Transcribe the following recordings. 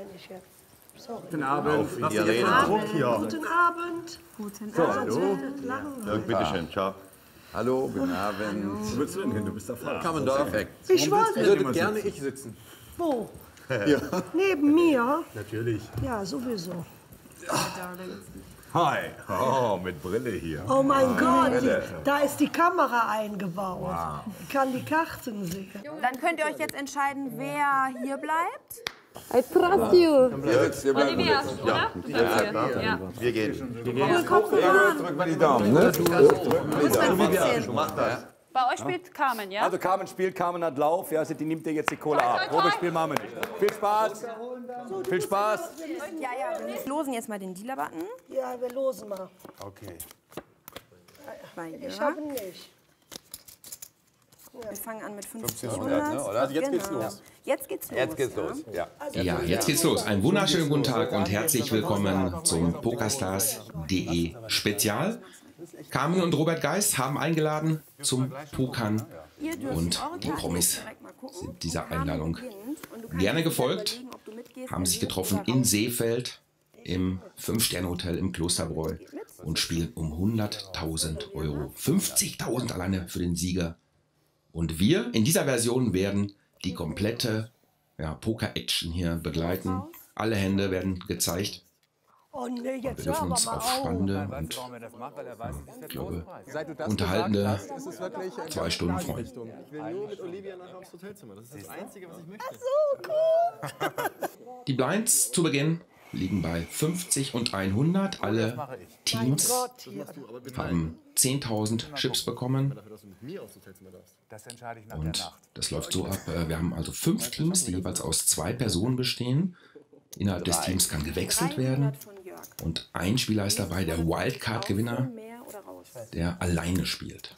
meine ich jetzt. Sorry. Guten Abend. Lass dich jetzt den Druck hier. Guten Abend. Guten So, Abend. hallo. Bitte schön, ciao. Hallo, guten Abend. Wo willst du denn hin? Du bist da falsch. Kammendorf. Ich wollte. Würde gerne ich sitzen. Wo? Neben mir? Natürlich. Ja, sowieso. Hi. Oh, mit Brille hier. Oh mein Gott, da ist die Kamera eingebaut. Ich kann die Karten sehen. Dann könnt ihr euch jetzt entscheiden, wer hier bleibt. I trust you. Wir bleiben Olivia, jetzt. oder? Ja. Wir gehen. Drück mal die Daumen, ne? Mach das. Bei euch spielt Carmen, ja? Also Carmen spielt, Carmen hat Lauf, ja, die nimmt dir jetzt die Kohle ab. Probespiel machen wir nicht. Viel Spaß. Viel Spaß. Ja, wir losen jetzt mal den Dealer-Button. Ja, wir losen mal. Okay. Ich habe nicht. Wir fangen an mit 50, 100, 100, ne, oder? Also jetzt geht's los. Jetzt geht's los. Jetzt geht's los. Ja. Ja, jetzt geht's los. Einen wunderschönen guten Tag und herzlich willkommen zum PokerStars.de Spezial. Carmen und Robert Geist haben eingeladen zum Pokern Ihr dürft und eure die Karten Promis direkt mal gucken. sind dieser Carmen Einladung beginnt und du kannst gerne dir gefolgt, überlegen, ob du mitgehst, haben sich erwähnt getroffen oder in raus. Seefeld im 5-Sterne-Hotel im Klosterbräu und spielen um 100.000 Euro. 50.000 alleine für den Sieger. Und wir in dieser Version werden die komplette Poker-Action hier begleiten. Alle Hände werden gezeigt. Oh nee, Wir jetzt dürfen hör uns aber auf mal auf. spannende und ich glaube, unterhaltende 2 Stunden freuen. Ich will nur mit Olivia nachher aufs Hotelzimmer. Das ist das Einzige, was ich möchte. Die Blinds zu Beginn liegen bei 50 und 100. Alle Teams haben 10.000 Chips bekommen. Das entscheide ich nach der Und Nacht. das läuft so ab, wir haben also 5 Teams, die jeweils aus 2 Personen bestehen. Innerhalb des Teams kann gewechselt werden. 300 von Jörg. Und ein Spieler ist dabei, der Wildcard-Gewinner, Mehr oder raus? der alleine spielt.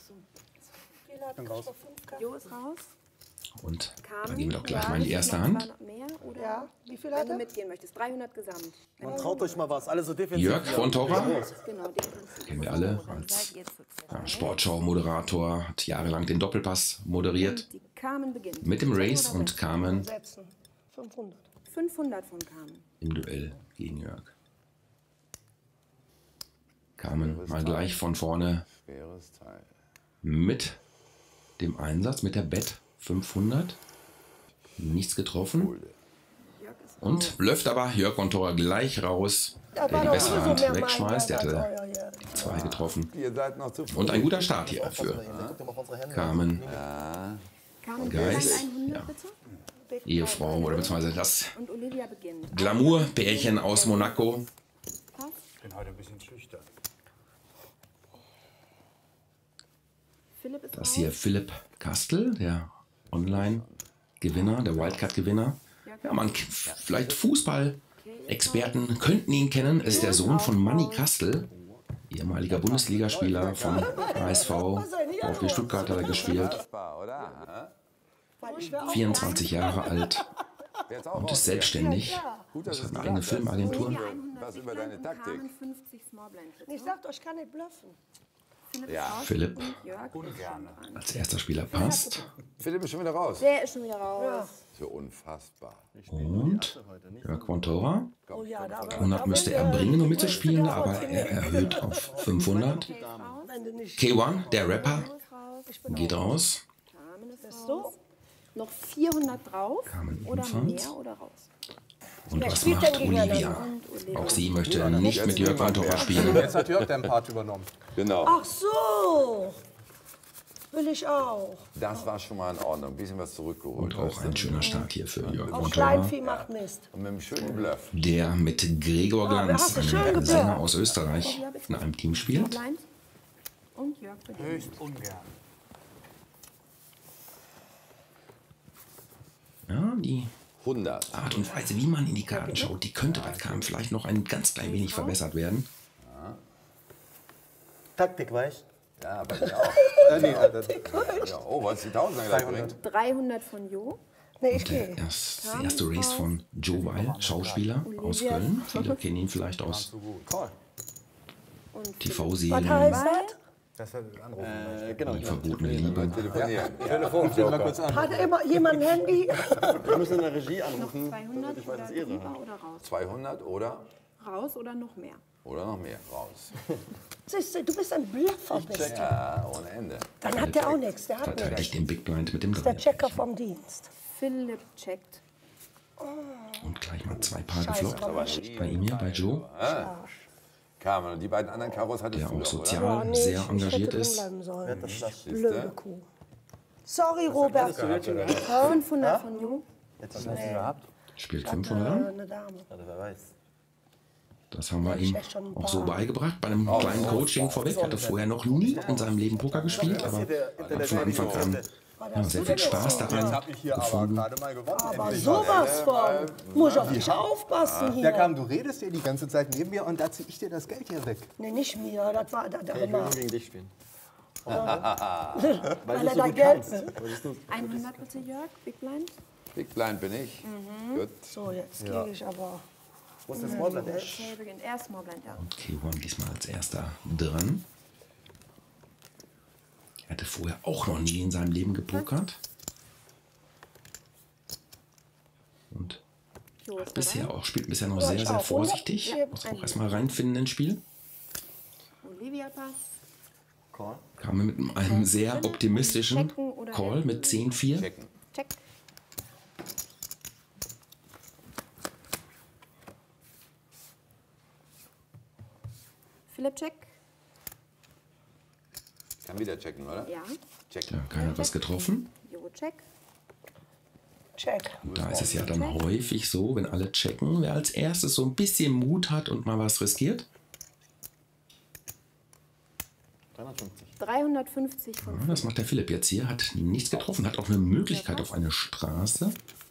Jo ist raus. Und Carmen, dann gehen wir doch gleich ja, mal in die erste Hand. 200 mehr oder Ja, wie viel wenn hat du er? mitgehen möchtest. 300 gesamt. Man traut euch mal was. Alle so defensiv. Jörg von Tora, Genau, den kannst du. kennen wir alle Dann als seid ihr zu zweit. Sportschau-Moderator, hat jahrelang den Doppelpass moderiert. Die Carmen beginnt. Mit dem Race und Carmen Setzen. 500. 500 von Carmen. im Duell gegen Jörg. Carmen mal gleich von vorne Schweres Teil. mit dem Einsatz, mit der Bet 500. Nichts getroffen. Und blufft aber Jörg von Tora gleich raus, der die bessere Hand wegschmeißt. Der hatte die 2 getroffen. Ihr seid noch zu früh. Und ein guter Start hier für Carmen Carmen, Geist, 100 bitte. Ehefrau oder beziehungsweise das Und Olivia beginnt. Glamour-Pärchen aus Monaco. Ich bin heute ein bisschen schüchtern. Philipp ist Das raus. hier Philipp Kastel, der Online-Gewinner, der Wildcard-Gewinner. Ja, man vielleicht Fußball-Experten könnten ihn kennen. Ist der Sohn von Manni Kastel, ehemaliger Bundesligaspieler von HSV, VfB Stuttgart hat er gespielt, Oder? 24 Jahre alt Jetzt auch und ist selbstständig. Gut, Das dass hat es eine eigene Filmagentur. Was über deine Taktik? Carmen 50 Small Blind. Ich sag euch, ich kann nicht bluffen. Ja. Philipp Jörg als erster Spieler passt. Philipp ist schon wieder raus. Der ist schon wieder raus. So unfassbar. Und Jörg von Tora. Oh ja, da 100 müsste er bringen, um mitzuspielen, aber er erhöht auf 500. wenn du nicht K1, der Rapper, geht raus. Carmen ist raus. so. Noch 400 drauf. Carmen Oder ebenfalls. mehr oder raus. Und was spielt macht denn gegeneinander? Olivia? Auch sie möchte nicht mit Jörg von Tora spielen. Jetzt hat Jörg den Part übernommen. Genau. Ach so. Will ich auch. Das war schon mal in Ordnung. Ein bisschen was zurückgeholt. Und auch ein schöner Start hier für Jörg Auch von Tora. Kleinvieh macht Mist. Und mit einem schönen Bluff. Der mit Gregor Glanz, hast du schön einem geblufft. Sänger aus Österreich, in einem Team spielt. Blind. Und Jörg beginnt. Höchst ungern. Ja, die 100. Art und Weise, wie man in die Karten schaut, die könnte bei Carmen vielleicht noch ein ganz klein wenig verbessert werden. Taktik, weißt Ja, bei mir auch. Ja, oh, was die Tausender gleich bringt. 300 von Jo. Nee, ich gehe. Das erste Race von Joe Weil, Schauspieler aus Köln. Viele kennen ihn vielleicht aus Und TV-Serien. Was heißt das? Das wird anrufen. Genau. Die verbotene Liebe. Telefonieren. Telefon, ich mal kurz an. Hat immer jemand ein Handy? Wir müssen in der Regie Noch anrufen. 200 Ich weiß, dass oder ihr so drüber habt. oder raus? 200 oder Raus oder noch mehr? noch mehr raus. Siehst du, du bist ein Bluffer. Bist du. Ja, ohne Ende. Dann hat der auch nichts. Der hat Verteidigt nichts. den Big Blind mit dem Das ist der 3. Checker vom Dienst. Philipp checkt. Und gleich mal 2 Paar Scheiße, gefloppt. aber Bei ihm hier, bei Joe, Carmen, und die beiden anderen Karos hattest der du auch doch, sozial oder? nee, sehr ich engagiert hätte drin ist. bleiben sollen. Siehste? Blöde Kuh. Sorry, Robert. 500 von Jo. Jetzt hast du das gehabt? Spielt 500 an. Eine Dame. Also, wer weiß. Das haben wir ihm echt schon ein auch paar. so beigebracht. Bei einem kleinen Coaching vorweg. Er hatte vorher noch nie in seinem Leben Poker gespielt, aber hat von Anfang an sehr viel Spaß daran Ich hier aber gerade mal gewonnen. Aber sowas von. Muss ich auf dich aufpassen Der hier. kam, du redest hier die ganze Zeit neben mir und da zieh ich dir das Geld hier weg. Nee, nicht mir. Das war der Ich will immer. nur gegen dich spielen. Weil er da Geld will. 100 bitte, Jörg. Big Blind. Big Blind bin ich. Gut. So, jetzt kriege ich aber. Wo ist das Smallblind? Okay, beginnt. Er ist Smallblind, ja. K1 diesmal als erster dran. Er hatte vorher auch noch nie in seinem Leben gepokert. Und Jo ist bisher dabei. auch, spielt bisher noch sehr, sehr vorsichtig. Ja. Muss auch erstmal reinfinden ins Spiel. Olivia Pass. Call. Kam er mit einem sehr optimistischen Call mit 10-4. Checken. Check. Philipp check. Kann wieder checken, oder? Ja. Checken. Ja, keiner hat was getroffen. Jo check. Check. Da ist es ja dann häufig so, wenn alle checken, wer als erstes so ein bisschen Mut hat und mal was riskiert. 350. 350 von Ja, das macht der Philipp jetzt hier. Hat nichts getroffen, hat auch eine Möglichkeit auf eine Straße.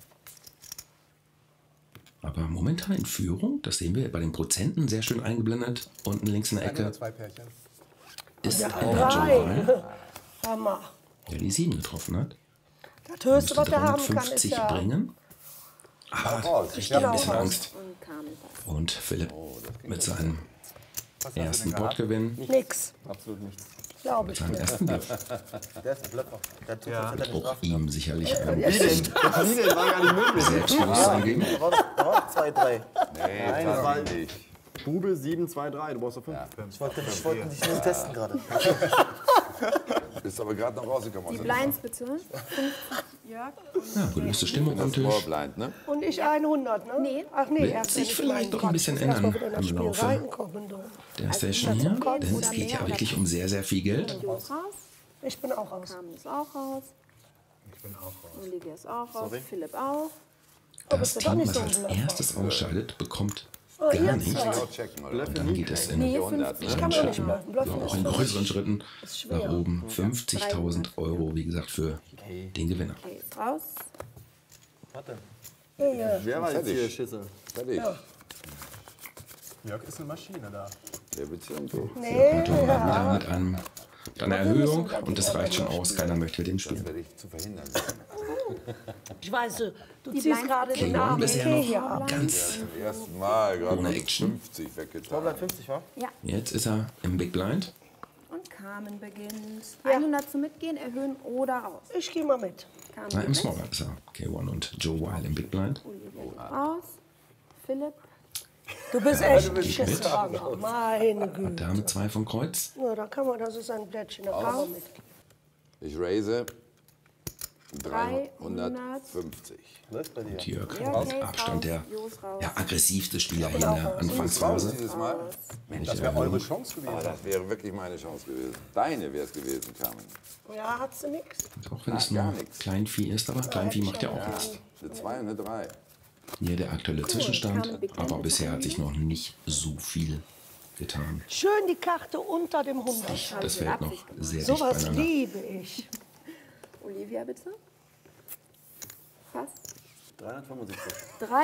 Aber momentan in Führung, das sehen wir bei den Prozenten sehr schön eingeblendet. Unten links in der Ecke Zwei Pärchen. ist der Joe Drei. Weil, Hammer. der die 7 getroffen hat. Das Höchste, Müsste was er haben kann, ist 350 ja. bringen. Aber Raus. ich habe ein bisschen Angst. und Carmen Pass. Und Philipp mit seinem ersten Bordgewinn, Nix. Absolut nichts. Glaube ich seinem dir. ersten Bluff, Der ist ein Blöffer. Der tut ja. auch ihm sicherlich ein Das war gar nicht möglich. Selbstbewusstsein geben. Da war 2, 3. Nee, das war nicht. Bube 7, 2, 3. Du brauchst doch 5. Ich wollte dich nur testen gerade. Bist aber gerade noch rausgekommen. Die aus dem Blinds bitte. 50 Jörg. Ja, gelöste Stimmung am Tisch. Smallblind, ne? Und ich 100, ne? Nee. Ach nee, Wird erst sich wenn ich vielleicht meinen doch ein Gott, bisschen muss erst mal ändern wieder in das im Spiel Laufe reinkommen, du. Der Session hier, denn es geht ja wirklich um sehr, sehr viel Geld. Jo ist raus. Ich bin auch raus. Carmen ist auch raus. Ich bin auch raus. Olivia ist auch raus. Philipp auch. Das bist du doch Team, nicht was so ein als Blöffer. erstes ausscheidet, bekommt Oh, gar jetzt nichts. Genau checken, oder? Und dann geht es in Nee, 400, 50. ne? Kann man nicht bluffen. Bluffen auch ist in für größeren Schritten schwer. nach oben. 50.000 Euro, wie gesagt, für den Gewinner. Okay, ist raus. Warte. Wer war jetzt Fertig. hier Schisse? Fertig. Jörg ist eine Maschine da. Der Beziehung. Nee, Und wieder mit einer Erhöhung und das reicht schon aus. Keiner möchte mit dem Das spielen. werde ich zu verhindern sein. ich weiß, du ziehst Blinds- gerade den K1 Namen bisher T hier noch ab. ganz Zum ersten Mal gerade Ohne mit Action. 50 weggetan. Smallblind 50, wa? Ja. Jetzt ist er im Big Blind. Und Carmen beginnt. Ja. 100 zum Mitgehen, erhöhen oder raus. Ich gehe mal mit. Carmen Na, im geht Small Blind ist er. K1 und Joe Weil im Big Blind. mit. Olivia geht raus. Philipp. Du bist echt ein Schisser. Meine Güte. Dame 2 von Kreuz. Ja, da kann man, das ist ein Blättchen, da kann man mit. Ich raise 350. Läuft bei dir. Und Jörg Ja, auf okay, Abstand raus. der Jo ist raus. aggressivste Spieler hier in der Raus Anfangsphase. dieses Mal. Das wäre eure Chance gewesen. Oh, das wäre wirklich meine Chance gewesen. Deine wäre es gewesen, Carmen. Ja, hat sie nix. Auch wenn es gar nur nichts. Kleinvieh ist, aber Kleinvieh macht ja auch nichts. Eine 2 und eine 3. Hier der aktuelle Zwischenstand, Carmen Big Blind aber bisher hat sich noch nicht so viel getan. Schön die Karte unter dem 100. Das fällt noch sehr dicht Sowas beieinander. liebe ich. Olivia bitte. Pass. 375.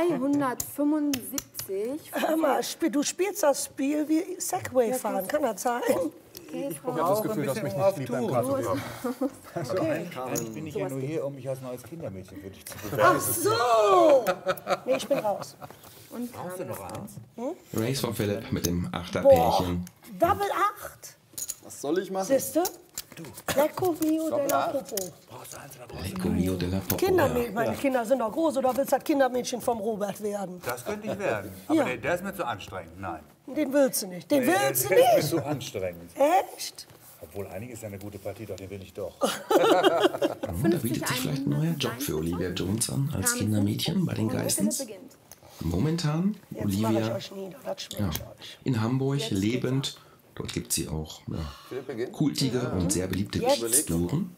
375. Hör mal, du spielst das Spiel wie Segway fahren, kann das sein? Ich habe das Gefühl, dass mich nicht liebt beim Karten. Eigentlich bin ich ja nur hier, um mich als neues Kindermädchen für dich zu bewerben. Ach so! Nee, ich bin raus. Und Carmen ist raus. Race von Philipp mit dem Boah, Achterpärchen. Double 8. Was soll ich machen? Siehste? Lecco mio della Popo. Lecco mio della Popo. Kindermädchen, meine Kinder sind doch groß, oder willst du das Kindermädchen vom Robert werden? Das könnte ich werden. Aber Ja. nee, der ist mir zu anstrengend. Nein. Den willst du nicht. Den willst du Der ist nicht? mir zu anstrengend. Echt? Obwohl, eigentlich ist ja eine gute Partie, doch den will ich doch. Da bietet sich vielleicht ein neuer Job für Olivia Jones an als Kindermädchen bei den Geistens. Momentan Jetzt mache ich Olivia euch nieder, das schmeckt euch. in Hamburg lebend. Dort gibt sie auch Philipp beginnt. kultige und sehr beliebte Figuren.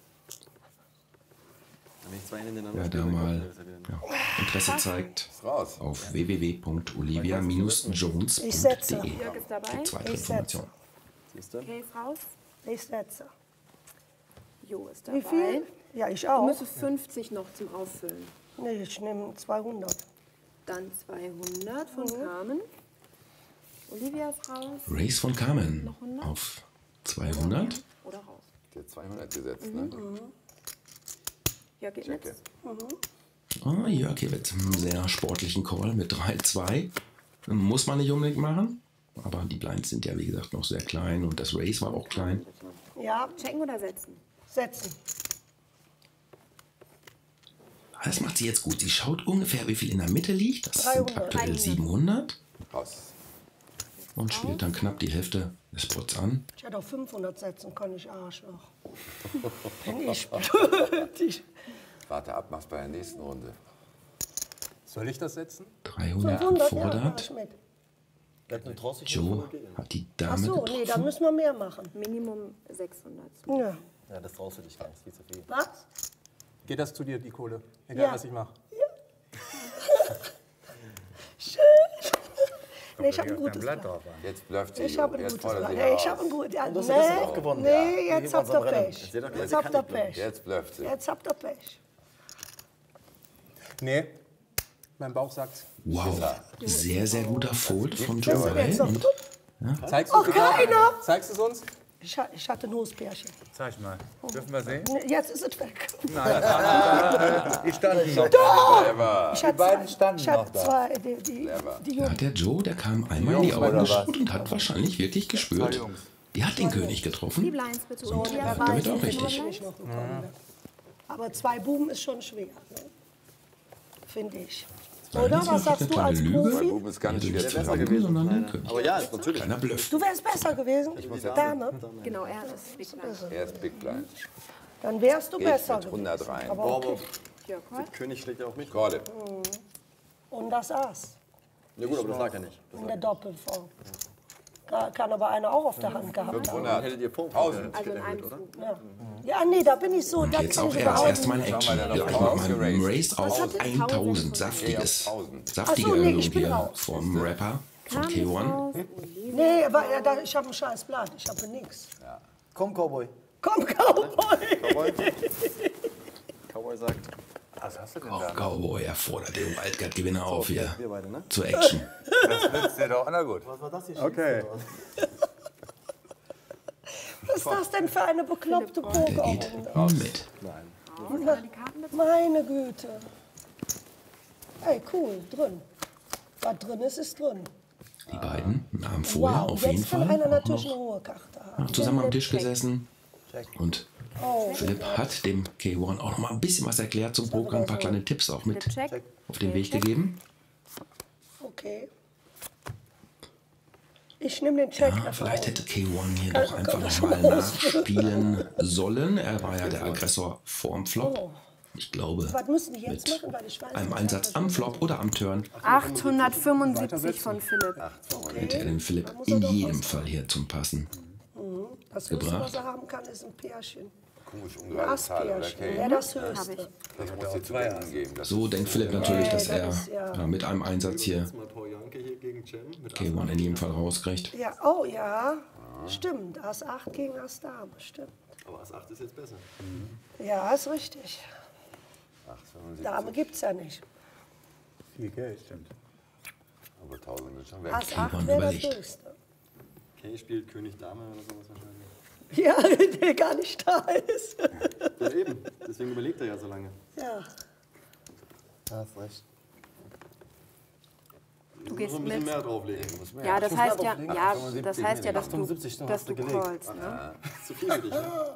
Wenn ich zwei hintereinander Wer da spiele, mal dann ist er wieder- Interesse zeigt, Raus. auf www.olivia-jones.de Ich setze. Jörg ist dabei. gibt es weitere Ich setze. Informationen. Siehst du? Okay, ist raus. Ich setze. Jo ist dabei. Wie viel? Ja, ich Du auch. müsstest 50 noch zum Auffüllen. Nee, ich nehme 200. Dann 200 von Carmen. Olivia ist raus. Race von Carmen auf 200. Oder raus. Der 200 gesetzt, ne? Jörg geht mit. Oh, Jörg hier mit einem sehr sportlichen Call mit 3-2. Muss man nicht unbedingt machen. Aber die Blinds sind ja, wie gesagt, noch sehr klein und das Race war auch klein. Ja, Checken oder setzen? setzen. Das macht sie jetzt gut. Sie schaut ungefähr, wie viel in der Mitte liegt. Das sind 300. aktuell 700. Raus. Und spielt dann knapp die Hälfte des Pots an. Ich hätte auf 500 setzen können, ich Arschloch. Bin ich blöd. Warte ab, mach's bei der nächsten Runde. Soll ich das setzen? 300 500, ja, mach gefordert. ich mit. Joe hat die Ach Dame so, nee, dann getroffen. müssen wir mehr machen. Minimum 600. Ja. Ja, das traust du dich gar nicht. Viel zu viel. Was? Geht das zu dir, die Kohle? Egal, Ja. was ich mache. Nee, ich habe ein gutes Blatt. drauf an. Jetzt blufft sie. Ich habe ein Jetzt gutes fordert Blatt. sie Hey, ich heraus. habe ein gutes. Ja, Und du hast ja gestern nee, auch gewonnen. nee, Ja. jetzt habt ihr Pech. Erzähl doch gleich, Jetzt sie habt kann ihr nicht bluffen. Pech. Jetzt blufft sie. Jetzt habt ihr Pech. Nee, mein Bauch sagt. Wow, sehr, sehr guter Fold von Jetzt Joe. noch Und Zeigst Ach, keiner! Zeigst du es uns? Ich hatte ein hohes Pärchen. Zeig mal. Dürfen wir sehen? Nee, jetzt ist es weg. Die standen noch. Clever. Ich hatte beiden standen ich hatte noch da. zwei, die ja, Jungen. der Joe, der kam einmal in die Augen geschaut und hat wahrscheinlich wirklich gespürt. Die hat den König Die getroffen. Blinds bitte. So, Olivia der damit weiß, auch wie richtig. viel ich noch bekommen habe. Aber zwei Buben ist schon schwer. Ne? Finde ich. Oder? Was sagst du als Lüge. Profi? Buben ist ganz Also schwer nicht zu zwei Buben, sondern den König. Aber ja, natürlich. Kleiner Bluff. Du wärst besser gewesen. Dame. Genau, er ist Big Blind. Er ist Big Blind. Dann wärst du Geht besser mit 100 rein. Aber okay. Jörg, heute? König schlägt ja auch mich. Call it. Und das Ass. Ja gut, aber das lag ja nicht. In der Doppelform. Kann aber einer auch auf der Hand gehabt haben. 500. Hättet ihr Punkt. 1000. Also in einem Zug. Ja, nee, da bin ich so. Und Da jetzt bin auch ich er das überhaupt erste Mal in nicht. Action. Gleich mal mit einem Race auf 1000. Saftiges. Saftige Ach so, nee, Erhöhung ich bin hier raus. vom Rapper von Carmen ist K1. raus. Olivia. Nee, aber ich habe ein scheiß Blatt. Ich habe nichts. Komm, Cowboy. Komm, Cowboy! Cowboy sagt, Was hast du denn Auch da? Cowboy, er fordert den Wildcard-Gewinner auf hier. wir beide, ne? Zur Action. Das nützt dir doch. Na gut. Was war das hier? Okay. Was ist das denn für eine bekloppte Der Poker? geht mit. Die Karten mit. Meine Güte. Hey, cool, drin. Was drin ist, ist drin. Die beiden nahmen vorher Wow, auf jeden jetzt kann Fall einer auch natürlich eine noch hohe Karte haben. zusammen am Tisch gesessen. Und Oh, Philipp hat dem K1 auch noch mal ein bisschen was erklärt zum Poker, ein paar kleine Tipps auch mit Check. auf den Weg gegeben. okay. Ich nehme den Check. Ja, davon. vielleicht hätte K1 hier doch einfach noch mal nachspielen sollen. Er war ja der Aggressor vorm Flop. Ich glaube, Was müssen die jetzt mit machen? Weil ich weiß einem nicht, Einsatz am Flop oder am Turn 875 von Philipp. hätte er den Philipp in jedem Fall hier zum Passen. Das Höchste, gebracht. was er haben kann, ist ein Pärchen. Komisch, Ein ungerade Zahl, oder? Asspärchen. Okay. Ja, das Höchste. Das muss dir zu denken geben. Das So denkt Philipp natürlich, dass er das ist ja- mit einem Einsatz hier Mal Paul Janke hier gegen Cem. Mit K1 in jedem Fall rauskriegt. Ja, oh ja. Stimmt. Ass 8 gegen Ass Dame. Stimmt. Aber Ass 8 ist jetzt besser. Ja, ist richtig. 875. Dame gibt es ja nicht. Viel Geld, stimmt. Aber 1000 ist schon weg. Ass 8 K1 wäre das überlegt. Höchste. Okay, spielt König Dame oder sowas wahrscheinlich. Ja, der gar nicht da ist. Ja eben, deswegen überlegt er ja so lange. Ja. Hast recht. Du gehst ein bisschen mit. mehr drauflegen. Ja, das heißt ja, drauflegen. ja, das heißt ja, dass 78 du hast du gelegt. callst, ne? Zu viel für dich, ne?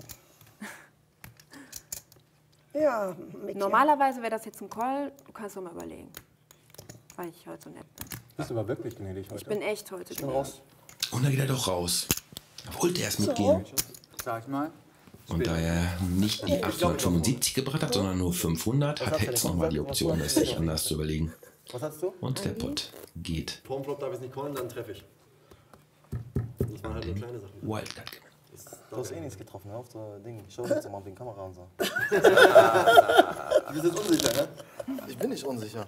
Ja, mit Normalerweise wäre das jetzt ein Call. Du kannst doch mal überlegen, weil ich heute so nett bin. Bist du aber wirklich gnädig heute? Ich bin echt heute gnädig. Raus. Und da geht er doch raus. Wollte erst mitgehen. Sag ich mal. Und da er nicht die 875 gebracht hat, sondern nur 500, hat Hetz nochmal die Option, es sich anders zu überlegen. Was hast du? Und der Pot geht. Vorm Flop darf ich es nicht callen, dann treffe ich. Das waren halt nur kleine Sachen. Wildcard gewinnt. Du hast eh nichts getroffen, hör auf so Ding. Schau jetzt mal wegen Kamera und so. Du bist jetzt unsicher, ne? Ich bin nicht unsicher.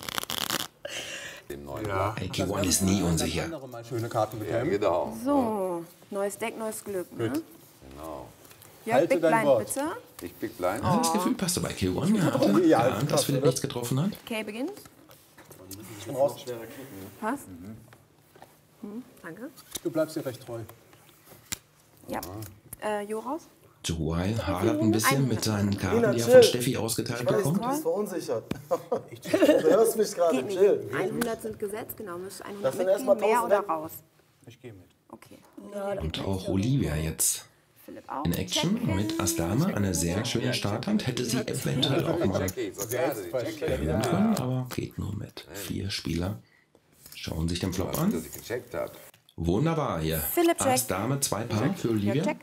Den neuen. Ja. AQ1 ist nie unsicher. Andere mal schöne Karten Ja, bekämen. genau. So, neues Deck, neues Glück, ne? Genau. Jörg, Halte Big dein Blind, Wort. bitte. Ich Big Blind. Also das Gefühl passte bei AQ1. Er hatte Ja, geahnt, dass Philipp nichts getroffen hat. Okay, beginnt. Ich bin raus. Passt. Danke. Du bleibst dir recht treu. Ja. Jo raus. Joel hadert ein bisschen mit seinen Karten, die er chill. von Steffi ausgeteilt Du bekommt. bist verunsichert. Du hörst mich gerade, Geht chill. nicht. 100 sind gesetzt, genau. Müsst 100 Das sind mitgehen, erstmal mehr 1000 oder weg. raus. Ich gehe mit. Okay. Und auch Olivia jetzt Philipp auch. in Action mit Ass Dame. Eine sehr schöne Starthand. Hätte sie eventuell auch mal gewinnen können, aber geht nur mit 4 Spieler. Schauen sich den Flop an. Dass ich gecheckt habe. Wunderbar hier. Philipp check. Ass Dame, 2 Paar für Ja, Olivia. check.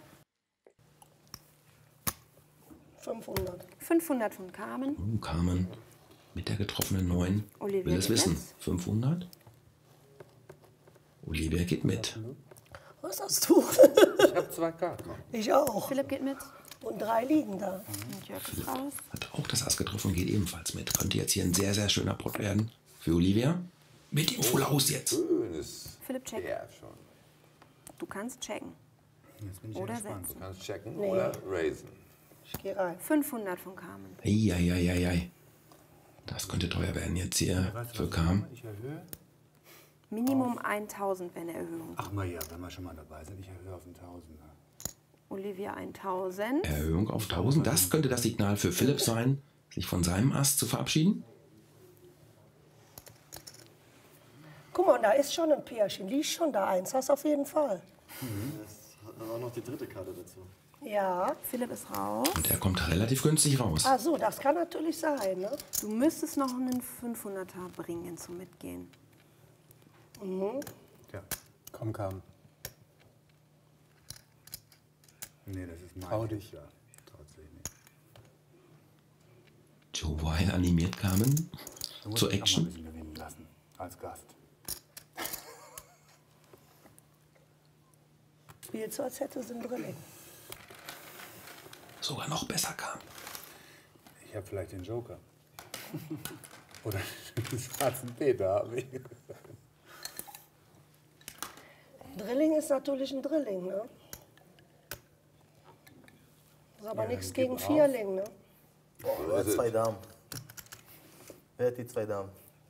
500. 500 von Carmen. Carmen mit der getroffenen 9 Olivia will es geht wissen. mit. 500. Olivia geht mit. Was hast du? Ich habe 2 Karten. Ich auch. Philipp geht mit. Und 3 liegen da. Und Jörg ist raus. Hat auch das Ass getroffen, geht ebenfalls mit. Könnte jetzt hier ein sehr, sehr schöner Pot werden für Olivia. Mit dem Full Haus jetzt. Schönes. Philipp check. Ja, schon. Du kannst checken. Jetzt bin ich Oder gespannt. setzen. Du kannst checken oder raisen. Ich gehe rein. 500 von Carmen. Eieieiei. Das könnte teuer werden jetzt hier für Carmen. Ich erhöhe. Minimum 1000 wäre eine Erhöhung. Ach mal ja, wenn wir schon mal dabei sind, ich erhöhe auf einen Tausender. Olivia 1000. Erhöhung auf 1000. Das könnte das Signal für Philipp sein, sich von seinem Ass zu verabschieden. Guck mal, da ist schon ein Pärchen. Liegt schon da eins. Hast auf jeden Fall. Das hat auch noch die dritte Karte dazu. Ja. Philipp ist raus. Und er kommt relativ günstig raus. Ach so, das kann natürlich sein, ne? Du müsstest noch einen 500er bringen zum Mitgehen. Ja. Komm, Carmen. Nee, das ist mein. Trau dich. Ja, traut sich nicht. Joe Weil animiert Carmen Du musst zur dich auch mal ein Action. bisschen gewinnen lassen. Als Gast. Spielst so, als hätte sie einen Drilling. Sogar noch besser kam. Ich habe vielleicht den Joker. Oder den schwarzen Peter habe ich. Ein Drilling ist natürlich ein Drilling, ne? Ist aber nichts gegen Vierling, ne? Wer hat 2 Damen? Wer hat die 2 Damen?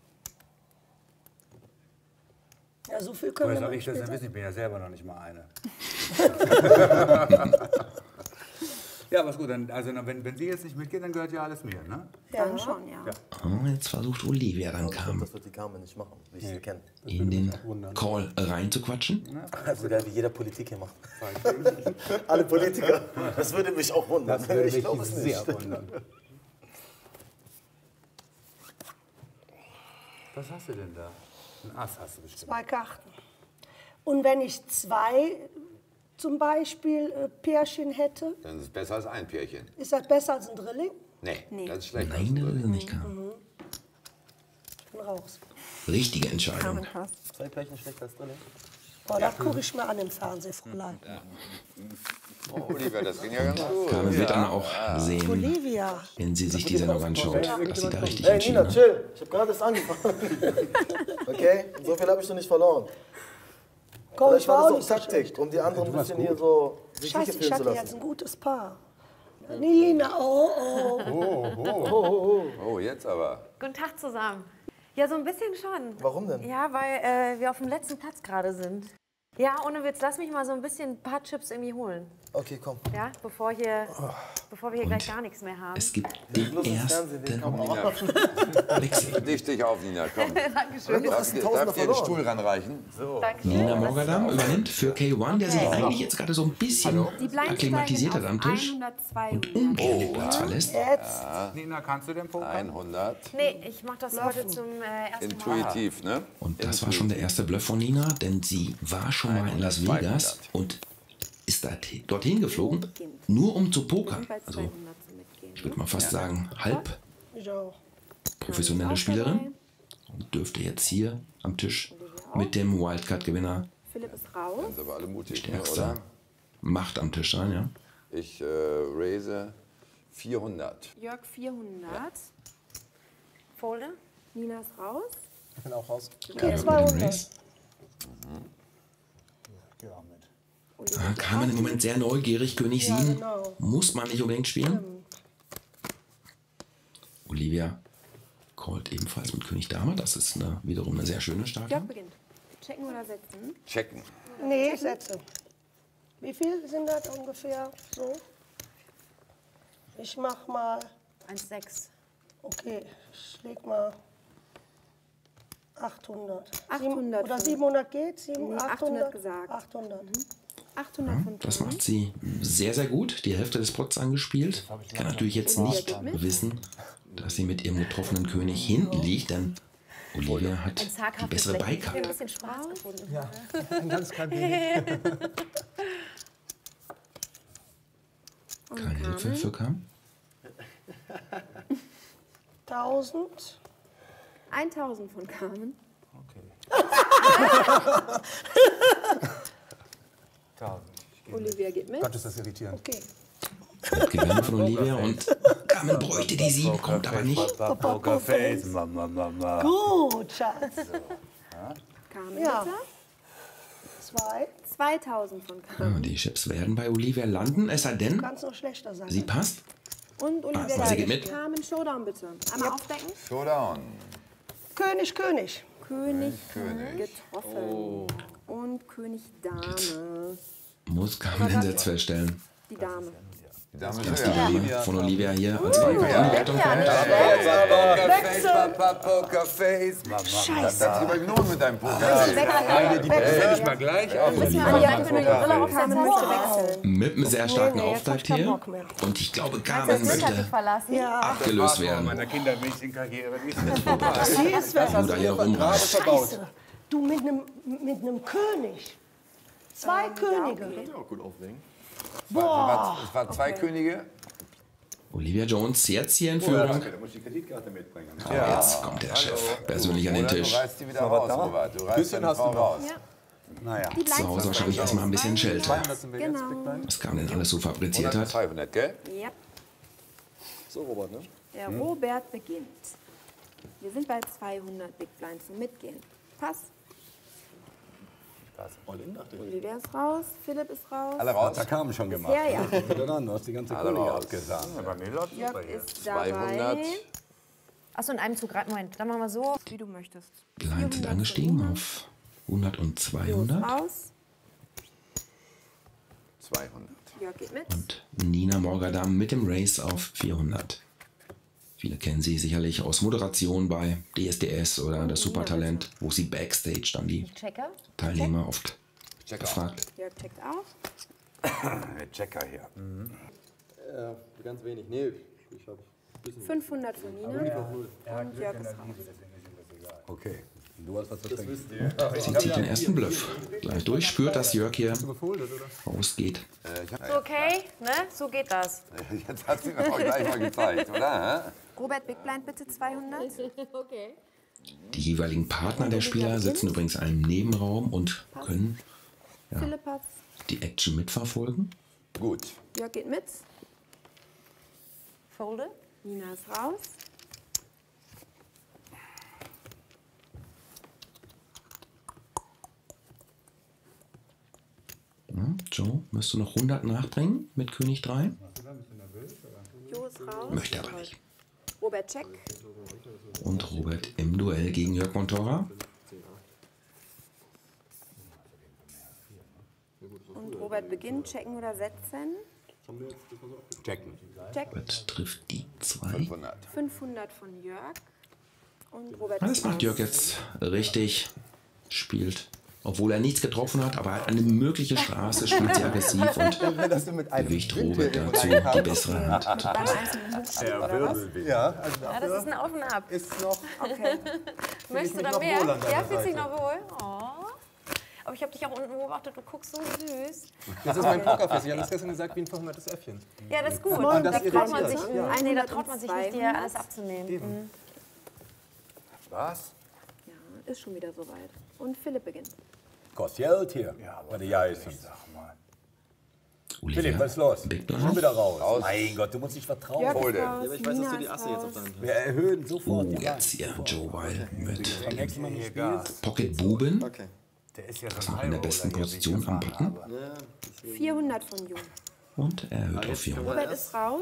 Ja, so viel können Woher wir soll mal ich das denn später. wissen? Ich bin ja selber noch nicht mal eine. Ja, aber ist gut. Dann, also, wenn sie jetzt nicht mitgeht, dann gehört ja alles mir, ne? Dann schon, ja. Oh, jetzt versucht Olivia dann Carmen Das wird die Carmen nicht machen, wie ich sie kenne. in den Call reinzuquatschen. Also geil, wie jeder Politik hier macht. Alle Politiker. Das würde mich auch wundern. Das würde Ich glaube mich es sehr nicht. wundern. Was hast du denn da? Ein Ass hast du bestimmt. 2 Karten. Und wenn ich 2 zum Beispiel Pärchen hätte, Dann ist es besser als ein Pärchen. ist das besser als ein Drilling? Nee, das ist schlecht. Nein, das ist nicht Carmen. Ich bin raus. Richtige Entscheidung. Carmen passt. 2 Pärchen schlechter als Drilling. Oh, das gucke ich mir an im Fernsehen, Fräulein. Oh, Oliver, das ging ja ganz gut. Carmen wird dann auch sehen, Olivia. wenn sie sich die Sendung anschaut, dass sie da richtig Hey entschieden Nina, hat. chill. Ich habe gerade erst angefangen. Okay? So viel habe ich noch nicht verloren. Komm, Vielleicht ich war war auch das nicht so so schlecht. Taktik, um die anderen ein bisschen hier so sich sicher Scheiße, ich fühlen zu hatte jetzt lassen. ein gutes Paar. Nina, oh. Oh, jetzt aber. Guten Tag zusammen. Ja, so ein bisschen schon. Warum denn? Ja, weil wir auf dem letzten Platz gerade sind. Ja, ohne Witz, lass mich mal so ein paar Chips irgendwie holen. Okay, komm. Ja, bevor hier bevor wir hier gleich gar nichts mehr haben. Es gibt den ersten Wechsel. Dich auf, Nina, komm. Dankeschön. Darf ich dir den Stuhl ranreichen? Nina Morgadam übernimmt für K1, der sich eigentlich jetzt gerade so ein bisschen Die Blinds akklimatisiert hat am Tisch 100, 200. und ungern den Platz verlässt. Nina, kannst du den Poker? 100. Nee, ich mache das heute zum ersten Mal. Intuitiv, ne? Und das war schon der erste Bluff von Nina, denn sie war schon mal in Las Vegas und ist dorthin geflogen, nur um zu pokern. Also ich würde mal fast sagen, halb Ich auch. professionelle Spielerin und dürfte jetzt hier am Tisch mit dem Wildcard-Gewinner Philipp ist raus. Sind aber alle mutig, ne, stärkste oder? Macht am Tisch sein, ja. Ich raise 400. Jörg 400. Folde. Nina ist raus. Ich bin auch raus. Okay, Den 200. Race. Geh auch mit. Carmen im Moment sehr neugierig. König 7 genau. muss man nicht unbedingt spielen. Olivia callt ebenfalls mit König Dame. Das ist wiederum eine sehr schöne Starke. Jörg beginnt. Checken oder setzen? Checken. Nee, Sätze. Wie viel sind das ungefähr? So. Ich mach mal, 1,6. okay, ich leg mal 800. 800 Oder von- 700 geht? Nee, 800 gesagt. 800. 800 von Das Tom. macht sie sehr, sehr gut. Die Hälfte des Pots angespielt. Ich kann natürlich jetzt nicht wissen, dass sie mit ihrem getroffenen König hinten liegt, denn Olivia hat die Zaghaftes bessere Lächeln. Ich habe ein Beikarte. bisschen Spaß gefunden. Ja, ein ganz klein wenig. Keine Hilfe für Carmen. 1000. 1000 von Carmen. Okay. 1000. Olivia geht mit. Gott, ist das irritierend. Okay. Gewinner von Olivia und Carmen bräuchte die 7, kommt aber nicht. Pokerface. Mama. Gut, Schatz. Carmen Ja. bitte. 2. 2000 von Carmen. Die Chips werden bei Olivia landen, es sei denn, Kann es noch schlechter sein. sie passt. Und Olivia sie geht mit. Carmen Showdown bitte. Einmal aufdecken. Showdown. König, König. König, König. getroffen. Und König Dame. Muss Carmen den Satz feststellen, Die Dame. Die Dame dass ist die höher. Dame von Olivia hier als Beikarte in die Wertung kommt. Pokerface. Das ist übernommen mit deinem Poker. Wenn ich mal gleich auf. Carmen möchte wechseln. Mit einem sehr starken Nee, jetzt hab Auftakt ich keinen hier. Bock mehr. Und ich glaube, Das Carmen Licht hat dich möchte verlassen. Ja. abgelöst werden. Meiner Kindermädchenkarriere. Sie ist weg. Bruder hier rumreißt. Scheiße. Du mit einem König. 2 Könige. Auch gut auflegen. Es waren 2 Könige. Olivia Jones jetzt hier in Führung. Da muss ich die Kreditkarte mitbringen. Jetzt kommt der Chef persönlich an den Oder du Tisch. reißt die wieder raus, Robert. Du reißt Bisschen deine hast du Frau noch. raus. Naja. Die Zu Hause wahrscheinlich erstmal ein bisschen Schelte, 200 sind wir jetzt, Genau. Big Blind. was Carmen denn alles so fabriziert hat. 200, gell? Ja. So, Robert, ne? Der Robert beginnt. Wir sind bei 200 Big Blinds zum Mitgehen. Pass. All in, dachte ich. Olivia ist raus. Philipp ist raus. Alle raus. Da kam schon gemacht. Ja, ja. Dann, du hast die ganze Alle Kohle raus. abgetan. Bei mir läuft Jörg ist dabei. 200. Achso, in einem Zug. Moment, dann machen wir so. Wie du möchtest. Blind sind angestiegen auf 100 und 200. Raus. 200. Jörg geht mit. Und Nina Morgadam mit dem Race auf 400. Viele kennen sie sicherlich aus Moderation bei DSDS oder das Supertalent, wo sie Backstage dann die Ich checke. Teilnehmer oft Check befragt. Jörg checkt auf. Der Checker hier. Ganz wenig. Nee, ich hab ein bisschen. 500 von Nina. Und Jörg ist raus. Okay. Du hast was zu trinken. Sie zieht den ersten Bluff. Gleich durch, spürt, dass Jörg hier rausgeht. So, okay, ne? So geht das. Jetzt hat sie mir auch gleich mal gezeigt, oder? Robert Big Blind bitte 200. Okay. Die jeweiligen Partner der Spieler sitzen übrigens in einem Nebenraum und können Philipp hat. die Action mitverfolgen. Gut. Jörg geht mit. Folde. Nina ist raus. Ja, Joe, müsste noch 100 nachbringen mit König 3. Jo ist raus. Möchte aber nicht. Robert check. Und Robert im Duell gegen Jörg Montora. Und Robert beginnt. Checken oder setzen. Checken. Robert trifft die 2. 500. 500 von Jörg. Und Robert Das ist macht raus. Jörg jetzt richtig. Spielt, obwohl er nichts getroffen hat, aber er hat eine mögliche Straße, spielt sehr aggressiv und bewegt Robert dazu die bessere Hand. Beim einzelnen Hochspiel, oder was? Ja, Ja, das ist ein Auf und Ab. ist noch. Okay. Möchtest du mich da noch mehr? wohl an deiner Ja, fühlst dich Seite. noch wohl? Oh. Aber ich habe dich auch unten beobachtet, du guckst so süß. Das ist mein Pokerface. Ich habe das gestern gesagt wie ein verhungertes Äffchen. Ja, das ist gut. das Da traut man irritiert. sich, Ja. nee, da traut man sich nicht, dir alles abzunehmen. Mhm. Was? Ja, ist schon wieder soweit. Und Philipp beginnt. Kostet Geld hier. Warte, ja, ist es. Philipp, Olivia, was ist los? Big Schon Blind. wieder raus. Mein Gott, du musst dich vertrauen. Jörg Hol ist den. raus, Aber ich weiß, dass du die Nina ist Asse jetzt auf raus. deiner Hand Wir erhöhen sofort Oh, die jetzt hier Joe Weil mit Beim nächsten Mal nicht spielst. Pocket Buben. Okay. Der ist ja Das noch in der besten Position am Button. 400 von Jung. Und er erhöht auf 400. Robert ist raus.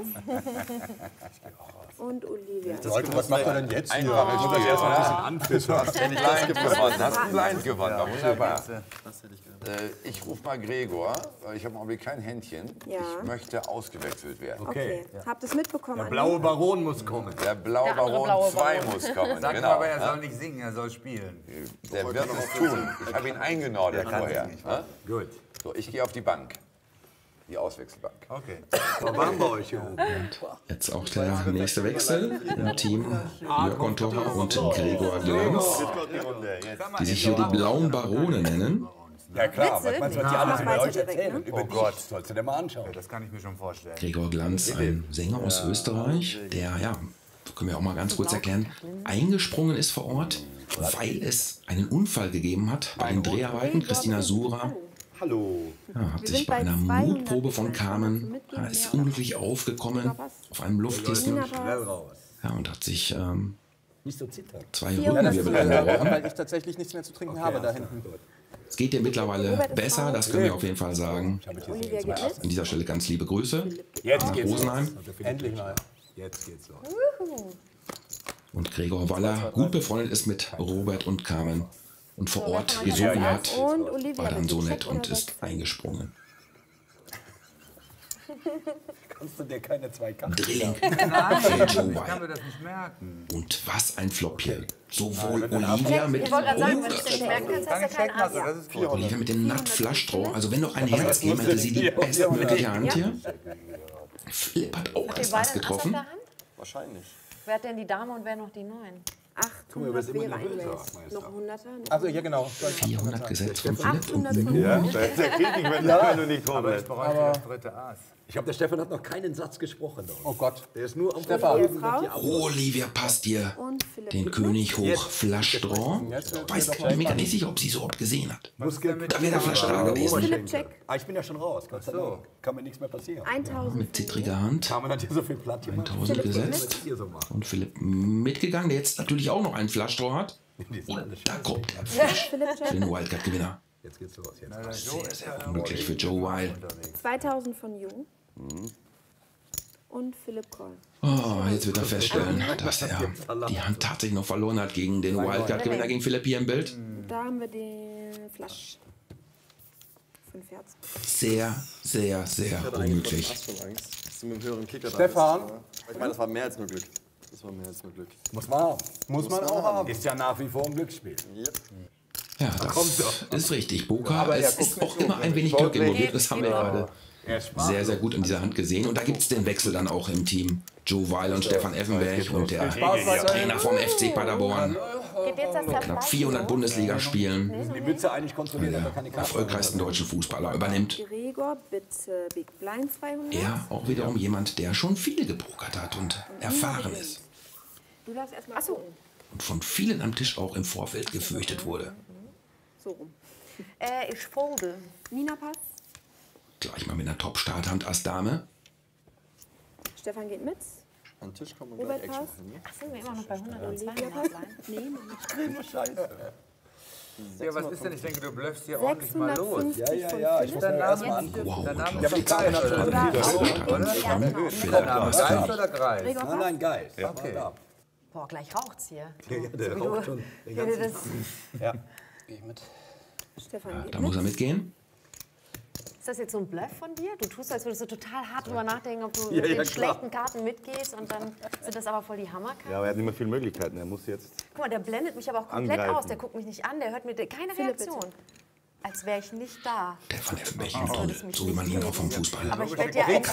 Und Olivia. Leute, was macht er denn jetzt hier? Einfaches Spiel, Erst mal ein bisschen oder? anfischen. Du hast den Blind gewonnen. Hast einen Blind gewonnen. Ja, wunderbar. Das hätte ich gehabt. Ich rufe mal Gregor, weil ich habe im Augenblick kein Händchen. Ja. Ich möchte ausgewechselt werden. Okay. Habt ihr es mitbekommen? Der Andi? blaue Baron muss kommen. Der blaue Der andere Baron blaue 2 Baron. muss kommen. Sag Genau. aber, er soll nicht singen, er soll spielen. Der wird es tun. Ich habe ihn eingenordet vorher. Ja? Gut. So, ich gehe auf die Bank. Die Auswechselbank. Okay. Wo waren wir euch hier oben? Jetzt auch der nächste Wechsel im Team Jörg Kontora und Gregor Glanz, die sich hier die blauen Barone nennen. Ja klar, was meinst du, was die alles über euch direkt, erzählen? ne? Über Gott, sollst du dir mal anschauen. Das kann ich mir schon vorstellen. Gregor Glanz, ein Sänger aus Österreich, der, ja, können wir auch mal ganz kurz erklären, eingesprungen ist vor Ort, weil es einen Unfall gegeben hat bei den Dreharbeiten. Christina Sura Hallo. ja, hat Wir sich sind bei bei einer 200 Mutprobe von Carmen, mitgehen, ist ja. unglücklich aufgekommen auf einem Luftkissen, Nina Schnell raus. raus. ja, und hat sich Nicht so zittern. 2 400 Rückenwirbel eingebrochen. Weil ich tatsächlich nichts mehr zu trinken habe da hinten. Es geht dir mittlerweile besser, das können wir auf jeden Fall sagen. Olivia geht mit. An dieser Stelle ganz liebe Grüße Jetzt nach geht's Rosenheim. los. Endlich mal. Jetzt geht's los. Und Gregor Waller gut befreundet ist mit Robert und Carmen und vor Ort gesungen hat, Und Olivia war dann so bitte, nett Check und oder ist Wechsel? eingesprungen. Kannst du dir keine zwei Karten Drilling für Joe Ich kann Weil. mir das nicht merken. Und was ein Flop hier. Sowohl Olivia mit, Ich wollte gerade sagen, wenn du es 100, nicht merken kannst, hast du keine Ahnung. Das ist 400. Olivia mit dem Nut Flush Draw. Also wenn noch ein Herz geben, hätte sie die bestmögliche Hand hier. Philipp hat auch erst was getroffen. Wahrscheinlich. Wer hat denn die Dame und wer noch die 9? 800 wäre ein Race. Noch 100er? Also ja, genau. 400 gesetzt von Philipp. 800 von Ja, Jung. der kriegt nicht, wenn du nicht drum Aber ich bist. bräuchte das dritte Aas. Ich glaube, der Stefan hat noch keinen Satz gesprochen. Doch. Oh Gott. Der ist nur am Stefan. Verfolgen und die Augen. Olivia passt hier Und Philipp den mit. König hoch Flush Draw. Weiß ich bin mir gar nicht sicher, ob sie so oft gesehen hat. Muss Da wäre der Flush da gewesen. Philipp, check. Ah, ich bin ja schon raus. Gott sei Dank. Kann mir nichts mehr passieren. 1000 Mit zittriger Hand. Carmen hat hier so viel Platt gemacht. 1000 gesetzt. Hier so macht. Und Philipp mitgegangen, der jetzt natürlich auch noch einen Flush Draw hat. Und da kommt der Flush Philipp, für check. den Wildcard-Gewinner. Jetzt geht's los. Jetzt. Sehr, sehr unglücklich für Joe Weil. 2000 von Jung. Und Philipp Call. Oh, jetzt wird er feststellen, dass er die Hand tatsächlich noch verloren hat gegen den Wildcard-Gewinner, gegen Philipp hier im Bild. Da haben wir den Flash. 5 Herz. Sehr, sehr, sehr unglücklich. Hast schon Angst, dass du mit dem höheren Kicker da Stefan? bist. Ich meine, das war mehr als nur Glück. Das war mehr als nur Glück. Muss man haben. Muss man auch haben. Ist ja nach wie vor ein Glücksspiel. Yep. Ja, das ist richtig. Poker, es ist auch immer ein wenig Glück involviert. Das haben wir gerade sehr, sehr gut in dieser Hand gesehen. Und da gibt es den Wechsel dann auch im Team. Joe Weil und Stefan Effenberg und der Trainer vom FC Paderborn. Geht jetzt das Knapp 400 Bundesligaspielen, Die Mütze eigentlich kontrolliert, aber keine Karte. erfolgreichsten deutschen Fußballer übernimmt. Gregor, bitte Big Blind 200. Er auch wiederum jemand, der schon viel gepokert hat und erfahren ist. Du darfst erstmal. Achso. Und von vielen am Tisch auch im Vorfeld gefürchtet wurde. So rum. Ich folge. Nina Pass. Gleich mal mit einer Top-Starthand Ass Dame. Stefan geht mit. An den Tisch kommen und Robert gleich Action Pass. machen. Ne? Ach, sind wir immer noch bei 100 und Olivia 200 Pass. sein? Nee, noch nicht. Ja, was ist denn? Ich denke, du blöffst hier ordentlich mal los. 650 von Ja, ich Philipp. muss mir erstmal angucken. Wow, Der Name und ist doch Geist, oder? Philipp Geist oder Greis? Gregor Nein, Pass. nein, Geist. Okay. Boah, gleich raucht's hier. Ja, der raucht schon den ganzen Das, Ja. Stefan geht Da muss er mitgehen. Ist das jetzt so ein Bluff von dir? Du tust, als würdest du total hart drüber nachdenken, ob du mit den schlechten Karten mitgehst und dann sind das aber voll die Hammerkarten. Ja, aber er hat nicht mehr viele Möglichkeiten. Er muss jetzt. Guck mal, der blendet mich aber auch komplett Angreifen. aus. Der guckt mich nicht an, der hört mir keine Reaktion. Als wäre ich nicht da. Stefan Effenberg, so wie man ihn auch vom Fußball. Aber ich werde dir ein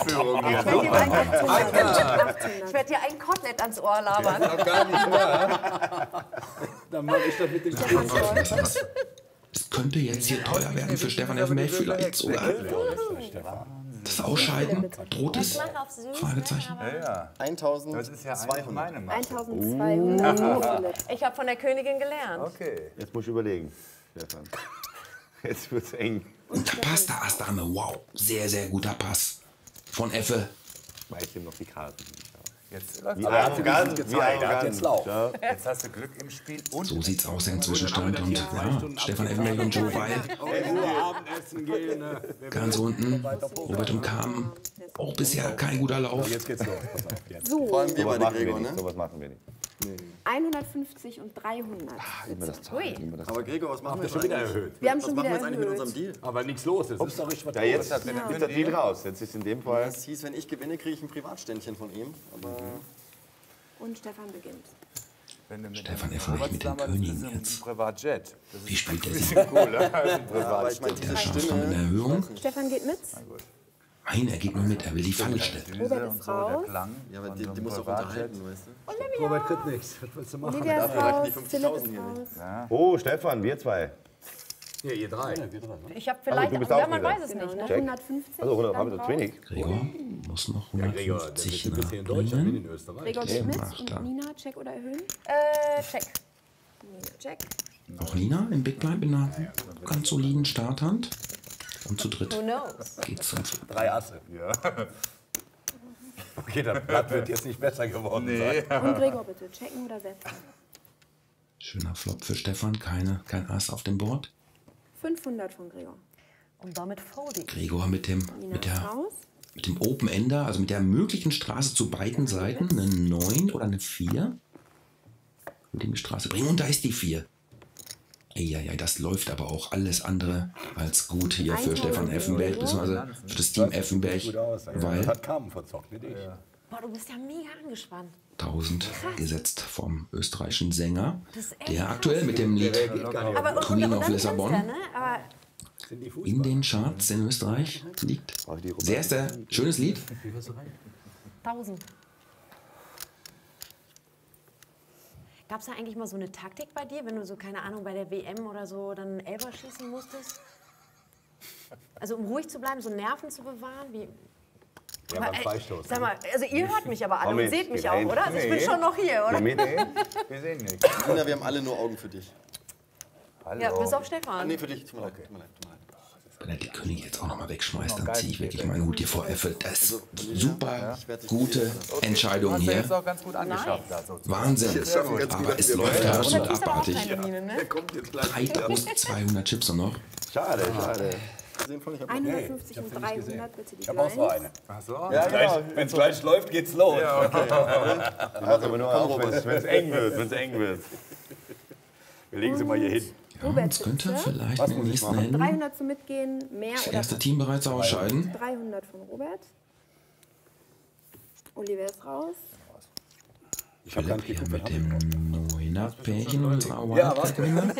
Kotelett ans Ohr labern. Dann mache ich das mit dem Es könnte jetzt hier teuer werden für Stefan Effenberg, vielleicht sogar. Das Ausscheiden, droht es? Fragezeichen. Ja. 1200. Das ist ja eigentlich meine Masse. 1200. Ich habe von der Königin gelernt. Okay. Jetzt muss ich überlegen, Stefan. Jetzt wird's eng. Und da passt der Ass Dame. Wow, sehr, sehr guter Pass von Effe. Weiß ihm noch die Karten. Jetzt läuft Wie arrogant, wie arrogant. Jetzt Lauf. Ja. Jetzt hast du Glück im Spiel. Und So sieht's aus im Zwischenstand. Und ja, Stefan Effenberg und Joe Weil Abendessen gehen. ganz unten. Robert und Carmen. Auch bisher kein guter Lauf. jetzt geht's los. Pass auf. Jetzt. So, Vor allem wir Sowas beide, machen wir Gregor, nicht. ne? Sowas machen wir nicht. 150 und 300. Immer das Zahlen. Ui. Immer das Aber Gregor, was machen wir Schon jetzt wieder eigentlich? erhöht. Wir haben Was schon machen wir wieder jetzt eigentlich mit unserem erhöht. Deal? Aber nichts los. Jetzt ist doch richtig was Ja, jetzt los. ist der Deal raus. Jetzt ist in dem Fall. Das hieß, wenn ich gewinne, kriege ich ein Privatständchen von ihm. Aber Und Stefan beginnt. Wenn du mit Stefan dem Effenberg mit den Arbeitsnahme, Königen das ist jetzt. ein Privatjet. Das Wie ist spielt er ein sich? bisschen cool, ne? Ein aber ich meine, Privatjet. diese Chance von einer Stimme. Erhöhung. Stefan geht mit. Nein, er geht nur mit. Er will die Falle stellen. Robert Und ist so, der raus. Klang Ja, aber von die, so einem die muss auch Privatjet. unterhalten, weißt du? Robert kriegt nichts. Was willst du machen? Olivia ist dafür reichen raus. die Philipp 50.000 ist hier raus. Oh, Stefan, wir zwei. Ja, ihr drei. Ich habe vielleicht, du bist ja, auch man wieder. weiß es Genau, nicht. ne? Ne? Check. 150. Also 100 haben dann wir zu wenig. Gregor muss noch Gregor, der 150 ist bisher in Deutschland, nicht nachbringen. in Österreich. Gregor Okay, geht mit. macht er. Und Nina, check oder erhöhen? Check. Nina, check. Auch Nina im Big Blind mit einer ganz soliden Starthand. Und zu dritt Who knows? geht's zum 3 Asse. Ja. Okay, das Blatt wird jetzt nicht besser geworden sein. Und Gregor bitte, checken oder setzen? Schöner Flop für Stefan. Kein Ass auf dem Board. 500 von Gregor. Und damit fold ich. Gregor mit dem Raus. Open Ender, also mit der möglichen Straße zu beiden Seiten, eine 9 oder eine 4. Will die Straße bringen. Und da ist die 4. Eieiei, das läuft aber auch alles andere als gut hier für Stefan Effenberg, beziehungsweise für das Team Effenberg, Gut aus. Ja, das weil hat Carmen verzockt, nicht ich. Boah, du bist ja mega angespannt. 1000 gesetzt vom österreichischen Sänger, Das ist echt der krass. aktuell mit dem Lied Aber Queen of dann Lissabon kannst du, ne? Aber in den Charts in Österreich liegt. Sehr, sehr schönes Lied. 1000. Gab es da eigentlich mal so eine Taktik bei dir, wenn du so, keine Ahnung, bei der WM oder so dann einen Elfer schießen musstest? Also um ruhig zu bleiben, so Nerven zu bewahren? Wie? Ja, beim Freistoß. Sag mal, also ihr hört mich aber alle Komm und mit, seht mich geh auch, rein. oder? Also ich bin Nee. schon noch hier, oder? Mit. Wir sehen nichts. Nina, wir haben alle nur Augen für dich. Ja, bis auf Stefan. Nee, für dich. Tut mir leid. Tut mir leid. Wenn er die König jetzt auch nochmal wegschmeißt, dann ziehe ich wirklich meinen Hut hier vor Effe. Das ist super gute Entscheidung Hast du hier. jetzt auch ganz gut angeschafft. Also. Wahnsinn. Aber es läuft absolut Oder aber auch abartig. keine Miene, ne? 3200 Chips nur noch. Schade, schade. Sinnvoll, ich hab 150 und 300 bitte die Ich habe auch so Blinds. eine. Ach so? Ja, genau. Wenn es gleich läuft, geht's los. Mach aber nur auf, wenn es eng wird, wenn es eng wird. Wir legen sie mal hier hin. Ja, Robert uns könnte Spitze. vielleicht in den nächsten Händen 300 zum Mitgehen, mehr das oder erste Team bereits ausscheiden. 300 von Robert. Oliver ist raus. Ich habe gar Philipp nicht hier geguckt, mit dem Neuner-Pärchen unserer Ja, Wildcard-Gewinner.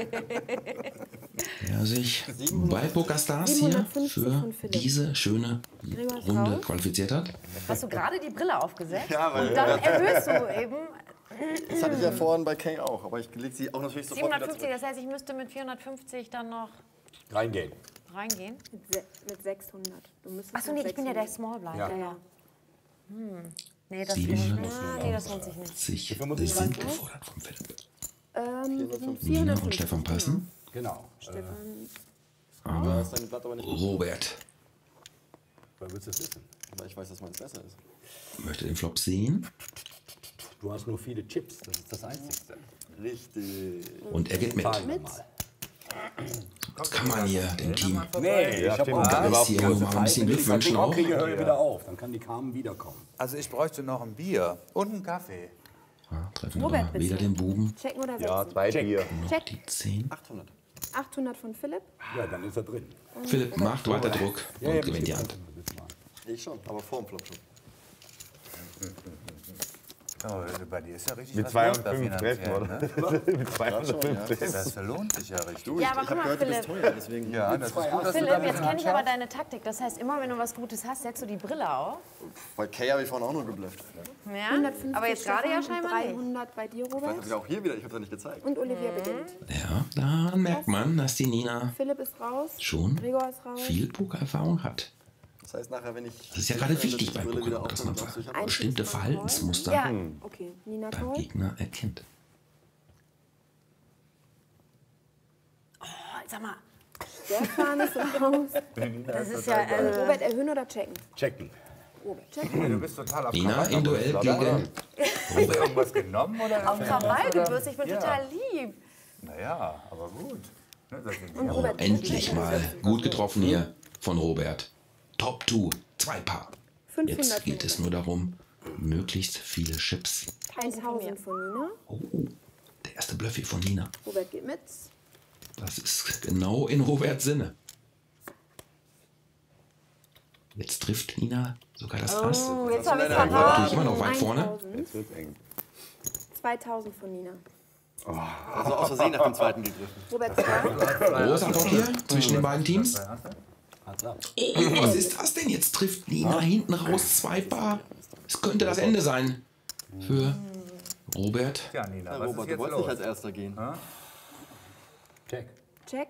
Der sich bei PokerStars hier 750 für von Philipp. diese schöne Gregor ist Runde raus. qualifiziert hat. Hast du gerade die Brille aufgesetzt? Ja, weil und dann erhöhst du eben das hatte ich ja vorhin bei Kay auch. Aber ich lege sie auch natürlich sofort wieder 750, zurück. das heißt, ich müsste mit 450 dann noch reingehen. reingehen. Mit 600. Du müsstest Achso, mit nee, ich bin ja der 600. Small Blind. Ja. Ja, ja. Nee, das nicht. Nee, das lohnt sich nicht. 70 sind gefordert vom Philipp. Sind Nina und 450. Stefan passen. Genau. Stefan. Aber Das ist dein Blatt aber nicht. Robert Woher willst du es wissen? Weil ich weiß, dass meins besser ist. möchte den Flop sehen. Du hast nur viele Chips, das ist das Einzigste. Richtig. Und er geht mit. Zahlen wir mal. Jetzt kann man hier dem Team Nee, ich habe Geist hier nochmal ein bisschen Glück wünschen auch. kriege, höre ich wieder auf. Dann kann die Carmen wiederkommen. Also ich bräuchte noch ein Bier und einen Kaffee. Ja, treffen Robert, aber bitte. weder den Buben Checken oder setzen? Ja, 2 Bier. noch die 10. 800. 800 von Philipp. Ja, dann ist er drin. Philipp macht weiter Druck und gewinnt die Hand. Ich schon, aber vor dem Flop schon. Oh, bei dir ist ja richtig Mit was 2 los und da 5 treffen, finanziell, oder? ne? Mit 2 und 5 treffen. Das lohnt sich ja richtig. Du, Ja, aber ich guck hab mal, gehört, du bist Philipp. teuer, deswegen. Ja, das ist gut, dass du Philipp, da jetzt ein kenne ich bisschen aber deine Taktik. Das heißt, immer wenn du was Gutes hast, setzt du die Brille auf. Bei Kay habe ich vorhin auch nur geblufft. Ja? 150 Aber jetzt gerade ja Stefan und scheinbar nicht. 300 bei dir, Vielleicht Robert. habe ich auch hier wieder, ich habe es nicht gezeigt. Und Olivia beginnt. Ja, da merkt man, dass die Nina Philipp ist raus. schon Gregor ist raus. viel Pokererfahrung hat. Das heißt nachher, wenn ich... Das ist ja gerade wichtig beim Poker, dass man bestimmte Verhaltensmuster Ja. Okay, Nina beim Call. Gegner erkennt. Oh, sag mal, Stefan ist raus. das ist ja... Robert, erhöhen oder checken? Checken. Robert, checken. Du bist total auf Nina Krawall im Duell gebürstet, gegen Hast du irgendwas genommen? Oder auf Krawall gebürstet, ich bin Ja. total lieb. Naja, aber gut. Ne, das sind Und Oh, Robert, endlich mal gut getroffen hier von Robert. Top 2, 2 Paar. 500 Jetzt geht es nur darum, möglichst viele Chips. 1000 von Nina. Oh, der erste Bluff hier von Nina. Robert geht mit. Das ist genau in Roberts Sinne. Jetzt trifft Nina sogar das Ass. Oh, jetzt habe ich Natürlich verraten. immer noch weit vorne. 1000. Jetzt wird's eng. 2000 von Nina. Also aus Versehen nach dem zweiten gegriffen. Robert 2. Großer Bock hier zwischen den beiden Teams. Oh, was ist das denn? Jetzt trifft Nina hinten raus 2 Paar. Es könnte das Ende sein für Robert. Ja, Nina, Ja, was Robert, ist du jetzt wolltest los? nicht als Erster gehen. Check. Check.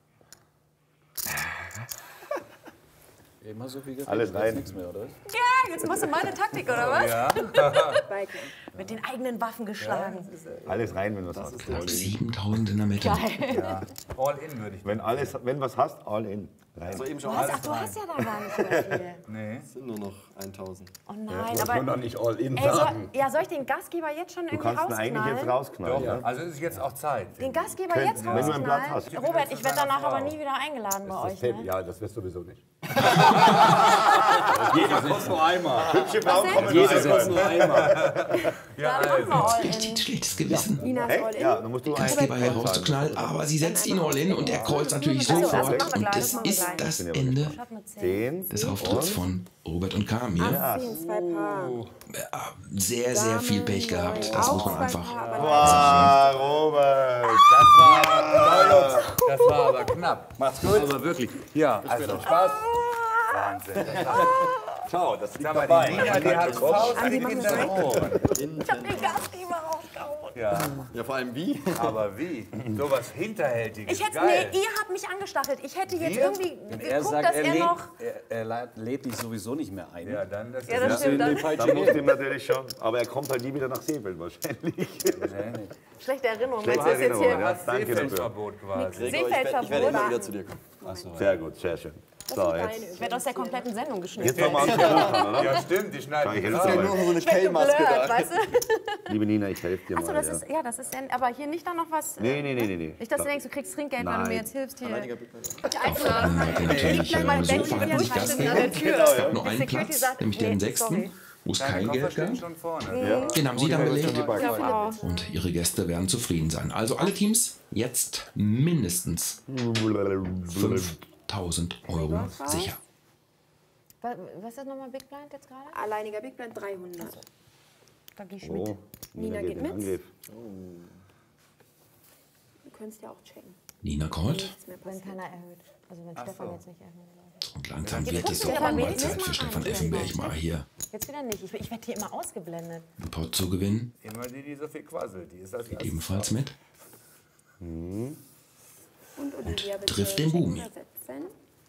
Immer so viel Geld. Alles rein. Nichts mehr, oder? Ja, jetzt machst du meine Taktik, oder was? Ja. Beike. Mit den eigenen Waffen geschlagen. Alles rein, wenn du was hast. Knapp 7000 in der Mitte. Ja. All in würde ich Wenn was hast, all in. Rein. Also eben schon Was? alles Ach, du hast ja da gar nicht mehr viel. Nee. Es sind nur noch 1000. Oh nein, Muss man aber... doch nicht all in Ey, sagen. soll ich den Gastgeber jetzt schon Du irgendwie kannst ihn eigentlich jetzt rausknallen? rausknallen. Doch, also ist es jetzt auch Zeit. Den Gastgeber jetzt wenn du einen Platz rausknallen? hast. Robert, ich werde danach aber nie wieder eingeladen bei euch, ne? Ja, das wirst du sowieso nicht. Jeder sitzt nur einmal. Hübsche Frauen kommen Jeder sitzt nur einmal. Ja, dann machen wir all Richtig in. schlechtes Gewissen. Nina ist all in. Ja, dann musst du Gastgeber hier rauszuknallen, aber sie setzt ihn all in und er callt natürlich sofort. Und das ist das Ende Schaut mit 10. 10. des Auftritts von Robert und Carmen hier. 10, 2 Paar. Sehr, sehr viel Pech gehabt. Das muss man Auch 2 einfach. Paar, aber Ah, Robert. Das war aber knapp. Macht's gut. Aber wirklich. Ja, also Spaß. Wahnsinn. Ciao, das liegt Sag mal, dabei. die Nina, die hat Faust Andi, in mach den das Ohren. Ich hab den Gastgeber rausgehauen. Ja, Ja, vor allem wie? aber wie? Sowas Hinterhältiges. Ich hätte, Geil. nee, ihr habt mich angestachelt. Ich hätte jetzt Wir? irgendwie Wenn er geguckt, sagt, dass er noch... er lädt dich sowieso nicht mehr ein. Ja, dann das Ja, das Hast du ihm stimmt. den Dann. falschen Dann musst du geben? ihm natürlich schon. Aber er kommt halt nie wieder nach Seefeld wahrscheinlich. Schlechte Erinnerung. Schlechte Meinst du jetzt Erinnerung, hier ja. Das Danke dafür. Seefeldverbot quasi. Gregor, ich werde Seefeldverbot. immer wieder zu dir kommen. Sehr gut, sehr schön. So, jetzt. Ich werde aus der kompletten Sendung geschnitten. Jetzt fangen wir an zu pokern, oder? Ja, stimmt, die schneiden Ich die helfe raus. dir Nur mal. so eine Ich werde Kay-Maske geblurrt, da. weißt du? Liebe Nina, ich helfe dir Achso, mal. das ist, ja, das ist, aber hier nicht dann noch was... Nee. Nicht, dass du denkst, du kriegst Trinkgeld, wenn du mir Nein. jetzt hilfst hier. Alleiniger Big Brother. Auf der anderen Seite natürlich Gleich mal so Bändchen verhalten sich wieder Gastgeber. an der Tür. Es gab nur Die einen Security Platz, sagt, nämlich den nee, 6., sorry. wo es Deine kein Koffer Geld stehen gab. schon vorne. Den haben sie dann belegt. Ja, Und ihre Gäste werden zufrieden sein. Also alle Teams jetzt mindestens 5000 Euro sicher. Was ist nochmal Big Blind jetzt gerade? alleiniger Big Blind 300. Da gehe ich mit. Oh, Nina geht in mit. Angriff. Du könntest ja auch checken. Nina callt. Nichts mehr Wenn passiert. keiner erhöht. Also wenn Stefan jetzt nicht erhöhen würde. Und langsam Jetzt wird es guckst so du aber mal wenigstens Zeit für mal Stefan an. Effenberg mal hier Jetzt wieder nicht. Ich werde hier immer ausgeblendet. einen Pot zu gewinnen. Immer die so viel quasselt. Die ist das Geht ebenfalls mit. Und Olivia bitte trifft den Buben. checken ersetzen.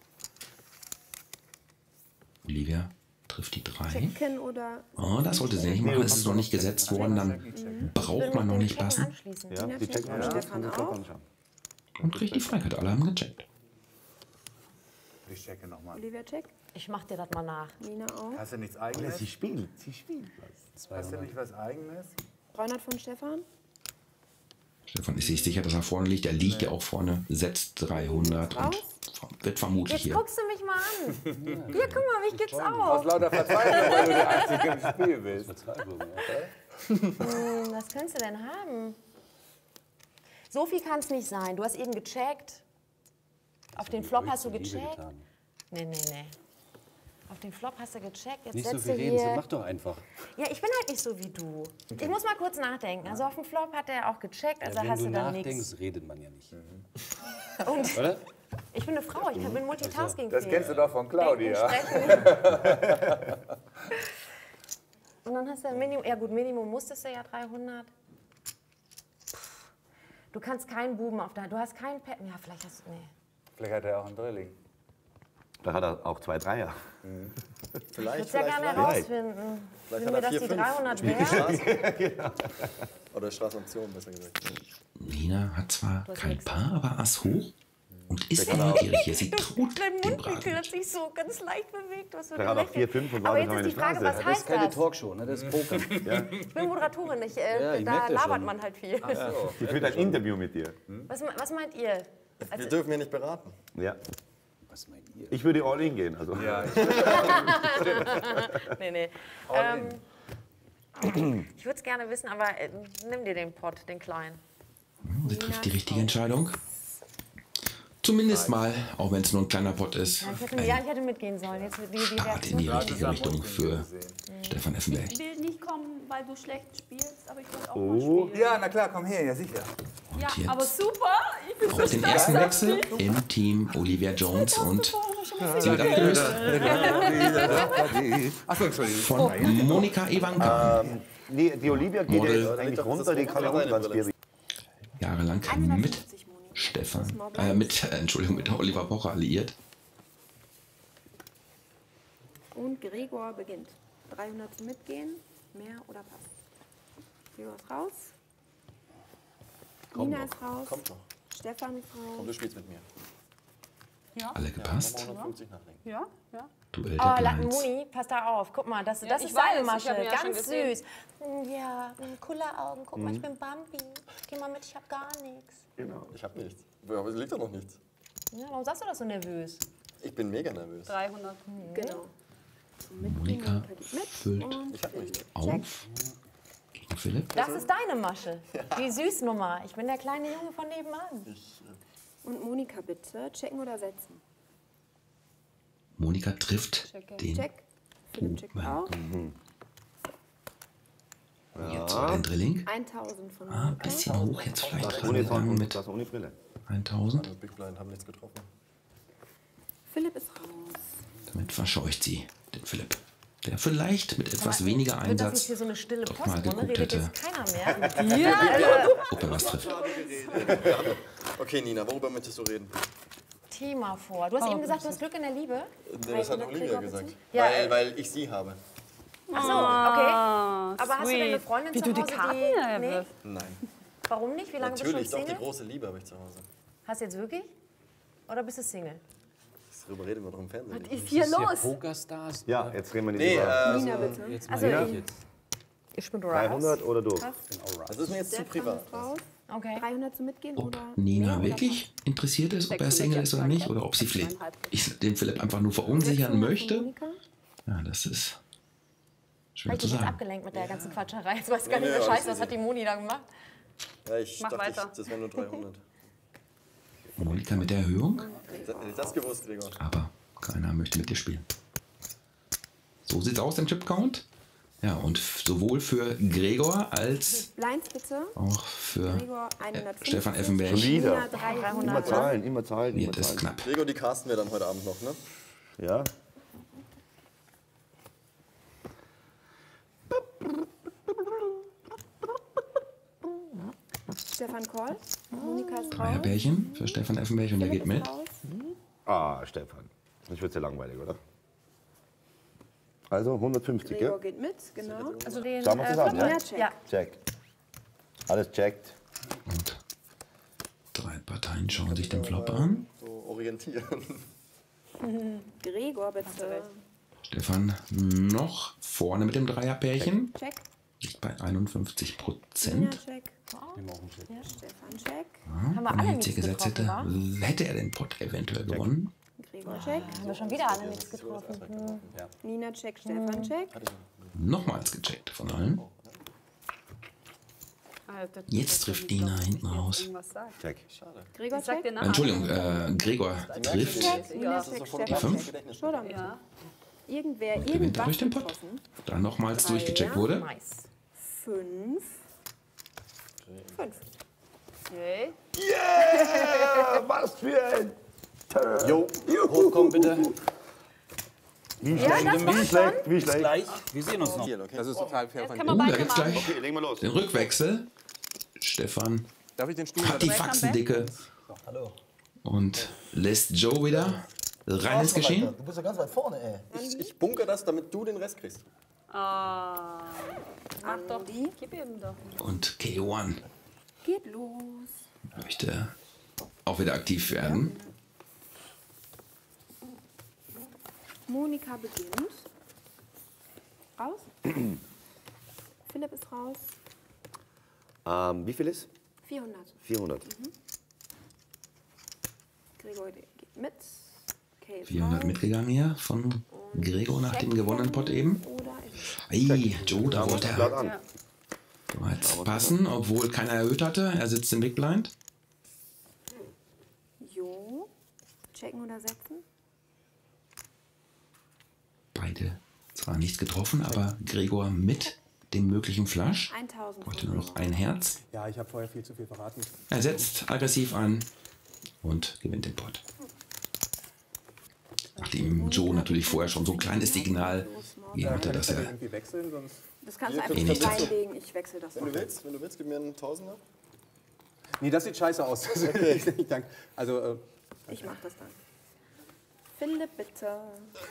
Olivia trifft die 3. Checken oder Oh, das sollte sie nicht machen. Es ist noch nicht gesetzt worden. Dann braucht man noch nicht passen. Anschließen. Ja, die checken und Stefan auch. Und kriegt die Freiheit. Alle haben gecheckt. Ich checke nochmal. Olivia check. Ich mach dir das mal nach. Nina auch. Hast du nichts Eigenes? Sie spielt. Hast du nicht was Eigenes? 300 von Stefan. Stefan ist sich sicher, dass er vorne liegt. Er liegt ja auch vorne, setzt 300 und wird vermutlich Jetzt hier. guckst du mich mal an. Hier, guck mal, mich gibt's Aus auch. lauter Verzweiflung, weil du der Einzige im Spiel bist. Was könntest du denn haben? So viel kann es nicht sein. Du hast eben gecheckt. Auf den Flop hast du gecheckt. Nee. Auf den Flop hast du gecheckt. Jetzt Nicht so setzt viel du reden, hier. mach doch einfach. Ja, ich bin halt nicht so wie du. Ich muss mal kurz nachdenken. Also auf dem Flop hat er auch gecheckt, also Wenn hast du du dann nachdenkst, nichts. redet man ja nicht. Und Oder? ich bin eine Frau, ich bin multitasking. Das kennst du doch von Claudia. Und dann hast du ein Minimum. Ja gut, Minimum musstest du ja 300. Du kannst keinen Buben auf der Hand. Du hast keinen Pet. Ja, vielleicht hast du. Nee. Vielleicht hat er auch einen Drilling. Da hat er auch 2 Dreier. Ich würde es ja gerne herausfinden. Vielleicht Sind hat mir er das 4, die 5. 300 wert? Oder Straßenoption, besser gesagt. Nina hat zwar kein Paar, aber Ass hoch und ist neugierig. Hier, sie traut Dein dem Mundwinkel Braten. hat sich so ganz leicht bewegt. Was Der hat auch 4, 5 und Aber wartet jetzt noch ist in die der Frage, Straße. was Das ist heißt keine das? Talkshow, ne? das ist Poker. Ich bin Moderatorin, ich da merk das labert schon. man halt viel. Die führt ein Interview mit dir. Was meint ihr? Wir dürfen hier nicht beraten. Ja. Was meint ihr? Ich würde all in gehen. Also. Ja, Nee. Ich würde es gerne wissen, aber nimm dir den Pott, den kleinen. Sie trifft die richtige Entscheidung. Zumindest mal, auch wenn es nur ein kleiner Pott ist. Ich hätte mitgehen sollen. Jetzt die Start in die richtige Richtung für Stefan Effenberg. Ich will nicht kommen, weil du schlecht spielst, aber ich wollte auch mal spielen. ja, na klar, komm her, ja sicher. Ja, jetzt aber super. Ich bin so Auf den ersten Wechsel im Team Olivia Jones und sie wird abgelöst Achso, Entschuldigung. von Monika Ivanka. Nee, die Olivia geht Model. ja eigentlich runter, die kann ja umtranspirieren. Jahrelang mit Stefan, mit Oliver Pocher alliiert. Und Gregor beginnt. 300 zum Mitgehen, mehr oder passt. Gregor ist raus. Nina ist raus. Kommt noch. Stefan ist raus. Und du spielst mit mir. Ja, Alle gepasst. 150 nachdenken. ja, ja. Duell Oh, der Blinds. Moni, pass da auf. Guck mal, das ich ist weiß, seine ich Masche. hab ihn ja schon Ganz gesehen. süß. Ja, Kulleraugen. Guck mal, ich bin Bambi. Geh mal mit, ich hab gar nichts. Genau. Ich hab nichts. Aber es liegt doch noch nichts. Ja, warum sagst du das so nervös? Ich bin mega nervös. 300. Genau. Monika füllt Ich hab nichts. auf gegen Philipp. Das ist deine Masche. Die Süßnummer. Ich bin der kleine Junge von nebenan. Und Monika bitte, checken oder setzen? Monika trifft den Check. Philipp checkt auch. Jetzt soll ein Drilling. 1000 von Ein Monika. bisschen hoch jetzt vielleicht Ohne angegangen mit das ohne Brille. 1000. Big Blind haben nichts getroffen. Philipp ist raus. Damit verscheucht sie den Philipp, der vielleicht mit etwas weniger Wird das jetzt Einsatz hier so eine stille doch mal Postrunde? geguckt Redet hätte, jetzt keiner mehr? ob er was trifft. Okay, Nina, worüber möchtest du reden? Thema vor. Du hast eben gesagt, du hast Glück in der Liebe. Nee, das hat Olivia gesagt. Ja, Weil ich sie habe. Ach so, okay. Aber hast du denn eine Freundin Wie zu du Hause, die Karten nee? wirfst. Nein. Warum nicht? Wie lange Natürlich, bist du doch, die Single? große Liebe habe ich zu Hause. Hast du jetzt wirklich? Oder bist du Single? Darüber reden wir doch im Fernsehen. Was ist hier los? Pokerstars? Ja, jetzt reden wir nicht Nee, über Nina bitte. Jetzt Also, mal jetzt. ich bin raus. 300 oder du. das ist mir jetzt zu privat. Ist raus. Okay. 300 zum Mitgehen Ob oder Nina mehr wirklich interessiert ist, ob er Single ist oder nicht, oder ob sie den Philipp einfach nur verunsichern möchte. Monika? Ja, das ist schwer Halt zu dich jetzt sagen. abgelenkt mit der ganzen Quatscherei. Jetzt weiß gar nicht mehr alles Scheiße, was easy. hat die Moni da gemacht? Ja, ich Mach dachte, weiter. das wären nur 300. Monika mit der Erhöhung, Hätte ich das gewusst, Gregor. aber keiner möchte mit dir spielen. So sieht's aus, im Chip-Count. Ja, und sowohl für Gregor als Blinds bitte. auch für Gregor 150. Stefan Effenberg Wieder. Nina 300. Immer zahlen, immer zahlen, immer wird es zahlen. knapp. Gregor, die casten wir dann heute Abend noch, ne? Ja. Stefan Koll. Monika ist raus. Dreierpärchen für Stefan Effenberg und der geht mit. Raus. Ah, Stefan. Das wird sehr langweilig, oder? Also 150, Gregor ja? geht mit, genau. Also den, Sagen wir zusammen, Ja, ja? check. ja. Check. Alles checkt. Und 3 Parteien schauen sich den Flop an. So orientieren. Gregor bitte. Stefan noch vorne mit dem Dreierpärchen. Check. Liegt bei 51%. Nina check. Nimm auch einen Check. Ja, Stefan check. Haben wir Wenn er alle jetzt hier nichts gesetzt getroffen, hätte, wa? hätte er den Pot eventuell gewonnen. Gregor check. Haben wir schon wieder alle nichts getroffen. Nina check. Stefan check. Nochmals gecheckt von allen. Jetzt trifft Dina hinten raus. Check. Gregor, Sag dir check. nachher. Entschuldigung, Gregor trifft Ja. die 5. Schau doch mal. Irgendwer, Gewinnt irgendwas dadurch den Pott. getroffen. Dann nochmals durchgecheckt wurde. Nice. 5. 5. Okay. Was für ein Turn. Jo, hochkommen bitte. Wie Ja, schlecht, das war's wie schlecht. Gleich. Wir sehen uns noch. Hier, okay. Das ist total fair von Kann dir. man Da gibt's weitermachen. gleich Okay, legen wir los. den Rückwechsel. Stefan Darf ich den Stuhl hat die mal Faxendicke Hallo. und lässt Joe wieder rein ins Geschehen. Du bist ja ganz weit vorne, ey. Ich bunker das, damit du den Rest kriegst. Ah. Mach doch. Gib ihm doch. Und K1 Geht los. möchte auch wieder aktiv werden. Monika beginnt. Raus. Philipp ist raus. Wie viel ist? 400. 400. Gregor geht mit. Kay ist 400 raus. mitgegangen hier von Gregor nach dem gewonnenen Pott eben. Oder ist Ei, Joe, da wollte Blatt er an. jetzt passen, obwohl keiner erhöht hatte. Er sitzt im Big Blind. Jo. Checken oder setzen? Beide zwar nichts getroffen, aber Gregor mit dem möglichen Flush. 1000. Wollte nur noch ein Herz. Ja, ich habe vorher viel zu viel verraten. Er setzt aggressiv an und gewinnt den Pot. Nachdem Joe natürlich vorher schon so ein kleines Signal gegeben hatte, dass er Irgendwie wechseln, sonst... Das kannst du einfach Eh nicht. reinlegen. Ich wechsle das. Wenn du willst, gib mir einen Tausender. Nee, das sieht scheiße aus. Ich danke. Also, Ich mach das dann. Philipp, bitte.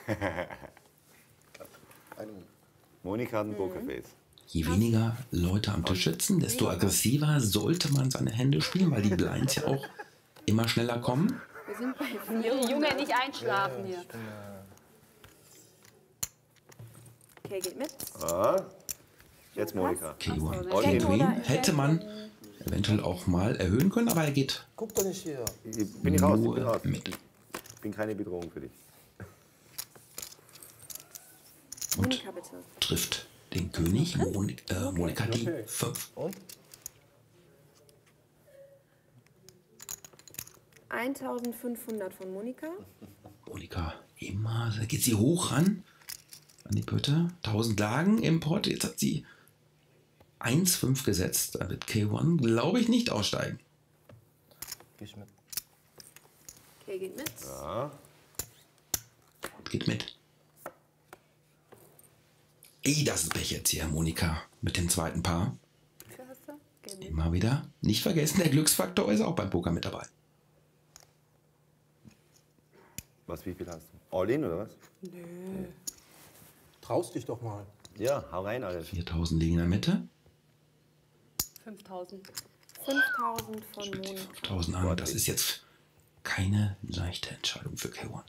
Monika hat ein Pokerface. je weniger Leute am Tisch sitzen, desto aggressiver sollte man seine Hände spielen, weil die Blinds ja auch immer schneller kommen. Wir sind bei 4. Junge, nicht einschlafen hier. Okay, geht mit. Ah, jetzt Monika. K1 All in. Queen hätte man eventuell auch mal erhöhen können, aber er geht Guck doch nicht hier. Bin ich raus, ich nur bin raus. mit. Ich bin keine Bedrohung für dich. Und Monika, bitte. trifft den König, Monika die 5. Und? 1500 von Monika. Monika immer, da geht sie hoch ran an die Pötte. 1000 Lagen im Pot, jetzt hat sie 1,5 gesetzt. Da wird K1, glaube ich, nicht aussteigen. Geh ich mit. Okay, geht mit. Ja. Und geht mit. Ey, das ist Pech jetzt hier, Monika, mit dem zweiten Paar. Wie viel hast du? Geh mit. Immer wieder. Nicht vergessen, der Glücksfaktor ist auch beim Poker mit dabei. Was, wie viel hast du? All in oder was? traust dich doch mal. Ja, hau rein alles. 4000 liegen in der Mitte. 5000. 5000 von Monika. 5000 an. Das ist jetzt keine leichte Entscheidung für K1.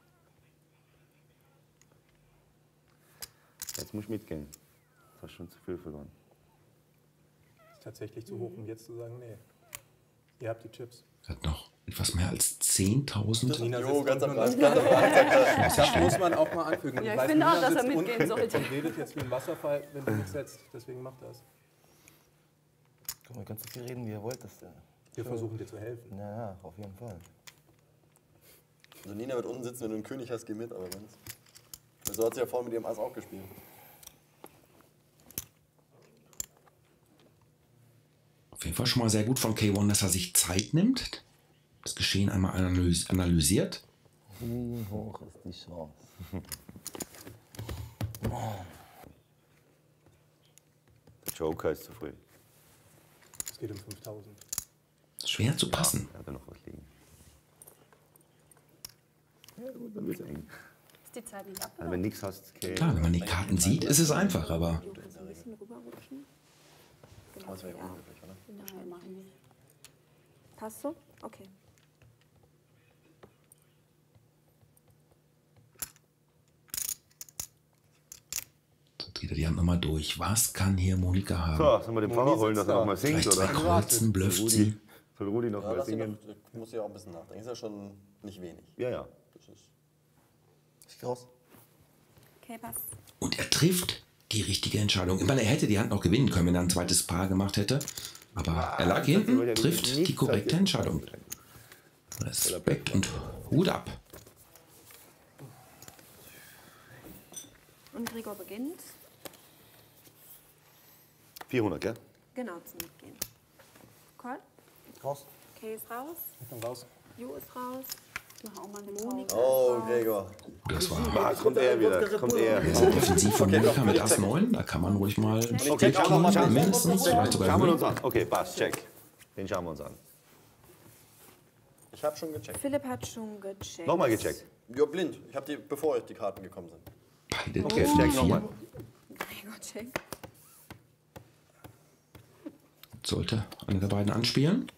Jetzt muss ich mitgehen. Du hast schon zu viel verloren. Ist tatsächlich zu hoch, um jetzt zu sagen, nee. Ihr habt die Chips. Hat noch etwas mehr als 10.000. Jo, ganz am Rand. Das muss man auch mal anfügen. Ja, ich weiß, finde auch, Nina dass er sitzt mitgehen unten sollte. Und redet jetzt wie ein Wasserfall, wenn du nichts setzt. Deswegen macht das. Guck mal, ihr könnt so viel reden, wie ihr wollt. Das, Wir versuchen dir zu helfen. ja, ja, auf jeden Fall. Also Nina wird unten sitzen, wenn du einen König hast, geh mit, aber sonst. So hat sie ja vorhin mit ihrem Ass auch gespielt. Auf jeden Fall schon mal sehr gut von K1, dass er sich Zeit nimmt. Das Geschehen einmal analysiert. Wie hoch ist die Chance? Der Joker ist zu früh. Es geht um 5000. Schwer zu passen. Er hat da noch was liegen. Ja gut, dann wird's eng. Ist die Zeit nicht ab? Also wenn du nichts hast, okay. Klar, wenn man die Karten sieht, ist es einfach, aber Du kannst ein bisschen rüberrutschen. Genau, Das wäre ja ja. unglücklich, oder? Nein, machen wir. Passt so? Okay. so geht er die Hand nochmal durch. Was kann hier Monika haben? So, sollen wir den Pfarrer holen, dass er noch mal singt, Vielleicht zwei oder? Kreuzen, blufft sie. Soll Rudi noch Ja, mal lass ihn singen? doch, du musst ja auch ein bisschen nachdenken. Ist ja schon nicht wenig. Ja, ja. Das ist Ich geh raus. Okay, passt. Und er trifft die richtige Entscheidung. Ich meine, er hätte die Hand noch gewinnen können, wenn er ein zweites Paar gemacht hätte. Aber er lag hinten, trifft die korrekte Entscheidung. Respekt und Hut ab. Und Gregor beginnt. 400, gell? Genau, zum Mitgehen. Call. Raus. Kay ist raus. Ich bin raus. Jo ist raus. Ich mache auch mal eine Monika Oh, ist raus. Gregor. Das war Kommt er wieder, kommt er. sehr offensiv von Monika mit Ass 9. Da kann man ruhig mal Okay, schauen wir mal. mindestens, vielleicht sogar Schauen wir höher. uns an. Okay, passt, check. Den schauen wir uns an. Ich habe schon gecheckt. Philipp hat schon gecheckt. Nochmal gecheckt. Ja, blind. Ich habe die, bevor die Karten gekommen sind. Beide Okay, treffen check die nochmal. 4. Gregor checkt. Sollte einer der beiden anspielen.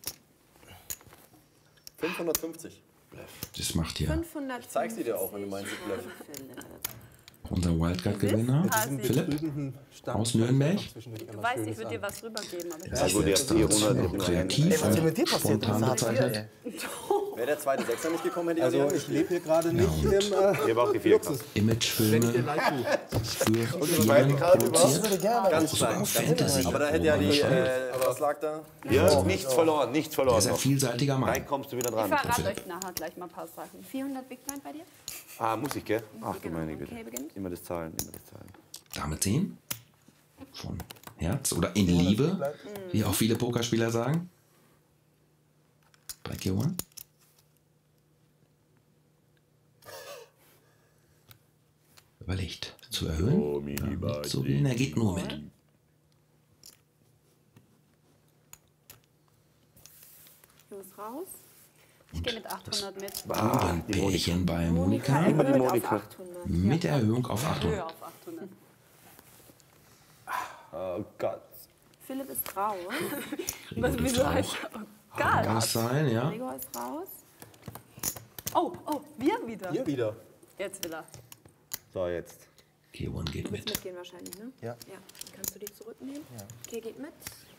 550. Das macht hier 500. Ich zeig's dir auch, wenn du meinst, ich blöff. unser Wildcard-Gewinner, Philipp aus Nürnberg. Du weißt, ich würde dir was rübergeben. Aber Ja gut, der 400. Kreativ und spontan gezeichnet. Wäre der zweite Sechser nicht gekommen, hätte ich Also die ich lebe hier gerade nicht im Hier war auch die 4 Imagefilme für Firmen produziert. Ganz Sogar klein. auf Fantasy. Aber da hätte wo ja man die, schaut. was lag da? Ja, nichts verloren, nichts Der verloren. ist ein vielseitiger Gleich Mann. kommst du wieder ich dran. verrate euch nachher gleich mal ein paar Sachen. 400 Big Blind bei dir? Ah, muss ich, gell? Ach du Genau, meine Güte. okay, beginnt. Immer das Zahlen, immer das Zahlen. Dame 10 von Herz oder in Liebe, wie auch viele Pokerspieler sagen. Bei K1. Überlegt zu erhöhen, damit zu gehen. Er geht nur mit. Jo ist raus. Ich gehe mit 800 mit. Bubenpärchen bei Monika Immer die die Monika. Auf 800. mit Erhöhung auf Höhe 800. auf 800. Oh Gott. Philipp ist raus. Was, wieso heißt Kann es sein, ja? Gregor ist raus. Oh, wir wieder. Hier wieder. Jetzt will er. So, jetzt. K1 geht Du willst mit. mitgehen wahrscheinlich, ne? Ja. Ja. Dann kannst du die zurücknehmen. Ja. Okay, geht mit.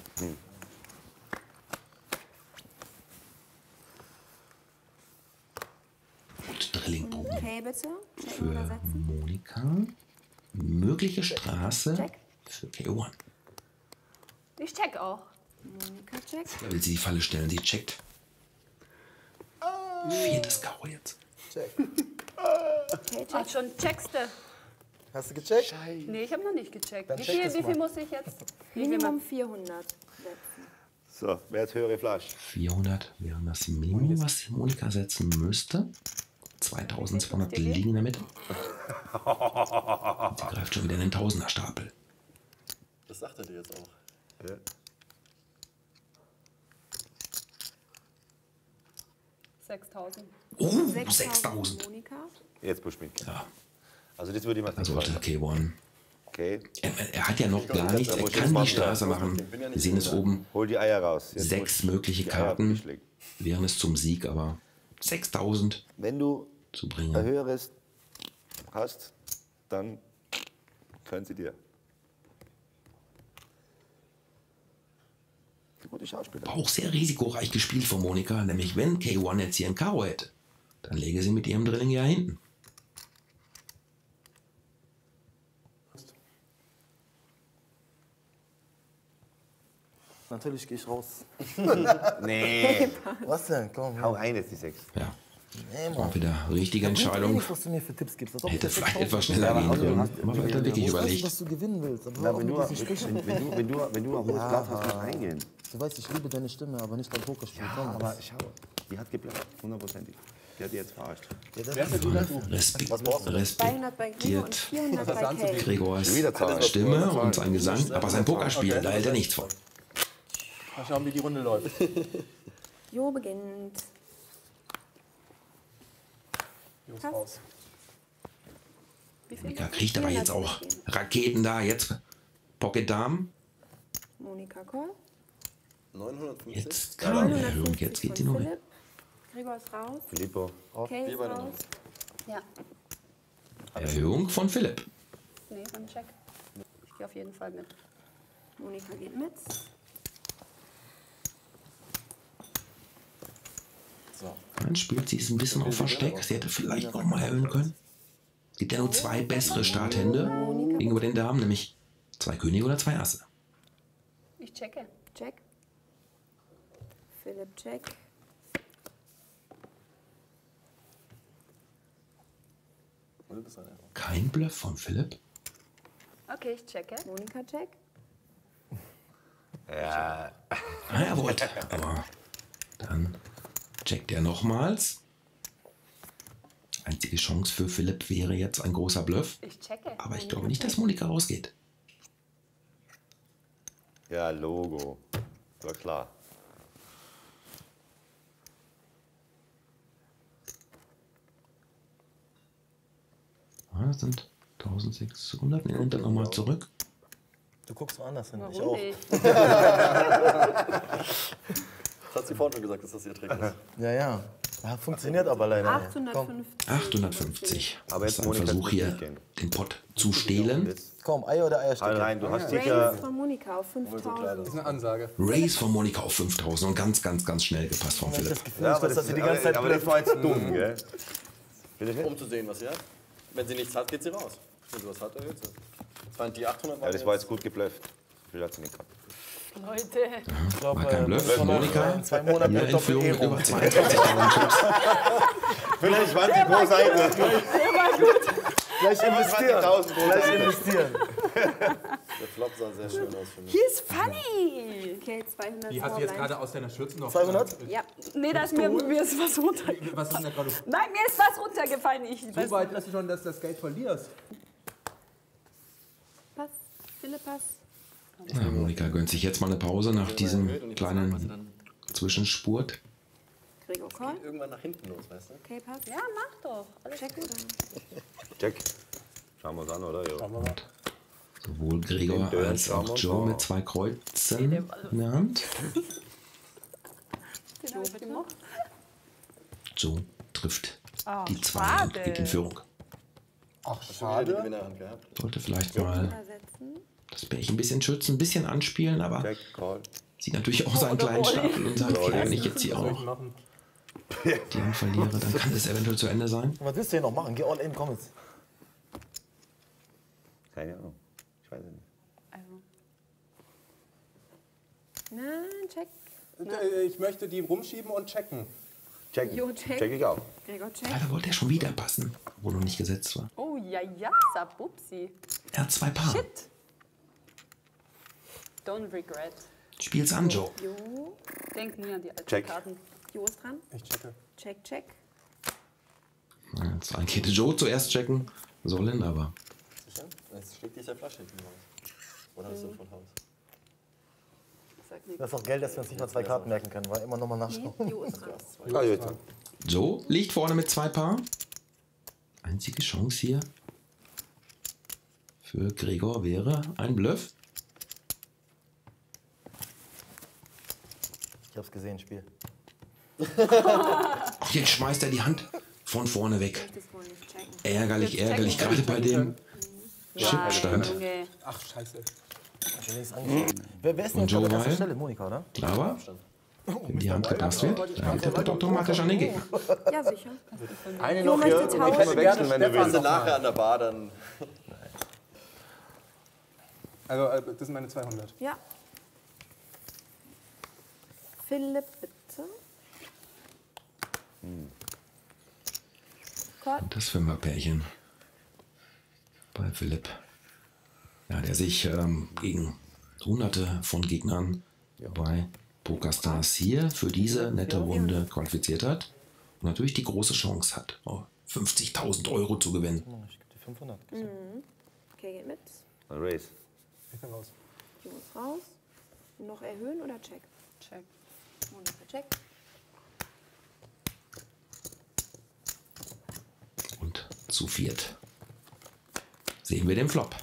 Und Drillingbogen Okay, bitte. Checken oder für setzen. Monika. Mögliche Straße für K1. Ich check auch. Monika checkt. Da will sie die Falle stellen, sie checkt. Viertes Karo jetzt. Okay, Ach, check. schon checkste. Hast du gecheckt? Nee, ich habe noch nicht gecheckt. Dann Wie check viel, das wie viel mal. muss ich jetzt? Wie viel Minimum 400 setzen. So, wer hat höhere Flasch? 400 wäre das Minimum, was Monika setzen müsste. 2200 liegen in der Mitte. Sie greift schon wieder in den Tausenderstapel. Das sagt er dir jetzt auch. Ja. 6000. Oh, 6000. Monika. Jetzt Buschmink. Ja, Also das würde ich mal da sollte K1. Okay. Er hat ja noch gar nichts, er kann die Straße machen. Wir sehen es oben. Hol die Eier raus. Jetzt 6 musst mögliche die Eier Karten abgeschlägt. wären es zum Sieg, aber 6000 Wenn du zu ein bringen. höheres hast, dann können sie dir. Gute Schauspieler. Auch sehr risikoreich gespielt von Monika, nämlich wenn K1 jetzt hier ein Karo hätte, dann läge sie mit ihrem Drilling ja hinten. Natürlich gehe ich raus. Nee. Was denn? Komm. Hau rein jetzt die 6. Ja, Nee, Mann. war wieder richtige Entscheidung. Was du mir für Tipps gibst. Als ob Hätte ich vielleicht 6000 etwas schneller gehen können. Aber hat er wirklich Ich weiß nicht, überlegt. was du gewinnen willst. Aber Na, hör auf wenn, mit du, diesen Sprüchen. wenn du ein hohes Blatt hast, musst du reingehen. Du weißt, ich liebe deine Stimme, aber nicht dein Pokerspiel. Ja, Komm, aber schau, die hat geblatt, hundertprozentig. Die hat die jetzt verarscht. Respektiert 200 bei Gregor und 400 bei Kay. Gregors Wieder Zahlen. Stimme und sein Gesang, aber sein Pokerspiel, da hält er nichts von. Mal schauen, wie die Runde läuft. Jo beginnt. Pass. Monika kriegt aber jetzt auch Raketen da, jetzt Pocket Damen. Monika Call. 950. Jetzt keine Erhöhung, jetzt geht die von nur mit. Philipp. Gregor ist raus. Filippo. Kay ist raus. Ja. Erhöhung von Philipp. Nee, dann check. Ich gehe auf jeden Fall mit. Monika geht mit. Dann spielt sie es ein bisschen auf Versteck. Sie hätte vielleicht noch mal erhöhen können. Es gibt ja nur 2 bessere Starthände gegenüber den Damen, nämlich 2 Könige oder 2 Asse. Ich checke. Check. Philipp, check. Kein Bluff von Philipp. Okay, ich checke. Monika, check. Ja. Ah, jawohl. Aber dann checkt er nochmals. Einzige Chance für Philipp wäre jetzt ein großer Bluff. Ich checke. Aber ich glaube nicht, dass Monika rausgeht. Ja, Logo. War klar. Ah, das sind 1600. Er nimmt dann nochmal zurück. Du guckst woanders hin. Ich Warum auch. nicht? Das hat sie vorhin schon gesagt, dass das ihr Trick ist. Ja. Ja, funktioniert aber leider. 850. 850. Aber jetzt das ist ein Monika Versuch hier, gehen. den Pott zu stehlen. Komm, Eier oder Halt Eierstücke? rein, du hast Raise sicher. von Monika auf 5000. Das ist eine Ansage. Raise von Monika auf 5000 und ganz schnell gepasst von Philipp. Ja, aber dass sie die ganze Zeit aber das war jetzt dumm, gell? Bitte nicht? Um zu sehen, was sie hat. Wenn sie nichts hat, geht sie raus. Wenn sie was hat, erhöht sie. Das waren die 800 Ja, das war jetzt gut geblufft. Viel hat sie nicht gehabt. Leute. War kein Bluff. Monika, 2 Monate hier in Führung mit über 22.000 Chips. Vielleicht waren sie pro Seite. Gleich investieren. 20.000 pro Gleich Seite. investieren. Der Flop sah sehr schön aus für mich. He's funny. Okay, 200. Die hast du jetzt gerade aus deiner Schürze noch. 200? Ja. Nee, da ist mir ist was runtergefallen. Was ist denn da gerade? Nein, mir ist was runtergefallen. Ich So weiß weit, dass du schon das Geld verlierst. Pass. Philipp, Pass. Na, Monika gönnt sich jetzt mal eine Pause nach diesem kleinen Zwischenspurt. Gregor, Call. Irgendwann nach hinten los, weißt du? Okay, Pass. Ja, mach doch. Alles Check gut. oder? Check. Schauen wir uns an, oder? Ja. Sowohl Gregor Den als schauen wir auch uns Joe an. mit 2 Kreuzen in der Hand. Den hab ich gemacht. Joe trifft Ah, die 2 schade. und geht in Führung. Ach, Die schade. Gewinnerhand gehabt. Sollte vielleicht mal Übersetzen. das Pärchen ein bisschen schützen, ein bisschen anspielen, aber Check, call. sieht natürlich auch seinen kleinen Stapel und sagt, ja, wenn ich jetzt hier Was soll ich auch machen? die Hand verliere, dann kann es eventuell zu Ende sein. Was willst du hier noch machen? Geh all in, komm jetzt. Keine Ahnung. Ich weiß es nicht. Also, Nein, check. Ich möchte die rumschieben und checken. Check. Jo, check. Check ich auch. Gregor, check. Leider wollte er schon wieder passen, wo noch nicht gesetzt war. oh ja, Sabupsi. Er hat 2 Paar. Shit. Don't regret. Spiel's an, Joe. Jo. Denk nie an die alten Check. Karten. Jo ist dran. Ich checke. Check, check. Jetzt eigentlich hätte Joe zuerst checken sollen, aber Sicher? Jetzt schlägt diese Flasche hinten raus. Oder hast du von Haus? Sag nichts. Das ist auch Geld, dass wir uns nicht mal 2 Karten merken können, weil immer nochmal nachschauen. Jo ist dran. Ah, jetzt. Joe liegt vorne mit 2 Paar. Einzige Chance hier für Gregor wäre ein Bluff. Ich hab's gesehen, Spiel. Ach, jetzt schmeißt er die Hand von vorne weg. Das wohl nicht checken. Ärgerlich, ärgerlich, gerade bei dem Chipstand. Junge. Ach, scheiße. Ich hab nichts angeschaut. Wer ist denn Und jetzt an Joe der ersten Weil? Stelle? Monika, oder? Aber wenn die Hand gepasst wird, dann geht der Pott automatisch an den Gegner. Ja, sicher. Eine Jo noch hier. möchte Wir können tauschen. wir wechseln, wenn du Wenn sie willst. nachher an der Bar dann. Also, das sind meine 200. Ja. Philipp, bitte. Call. Und das Fünferpärchen bei Philipp. Ja, der sich gegen hunderte von Gegnern bei PokerStars hier für diese nette Runde qualifiziert hat und natürlich die große Chance hat, 50.000 Euro zu gewinnen. Ich geb dir 500. Okay, geht mit. Race. Ich bin raus. Jo ist raus. Noch erhöhen oder check? Check. Monika, check. Und zu viert sehen wir den Flop.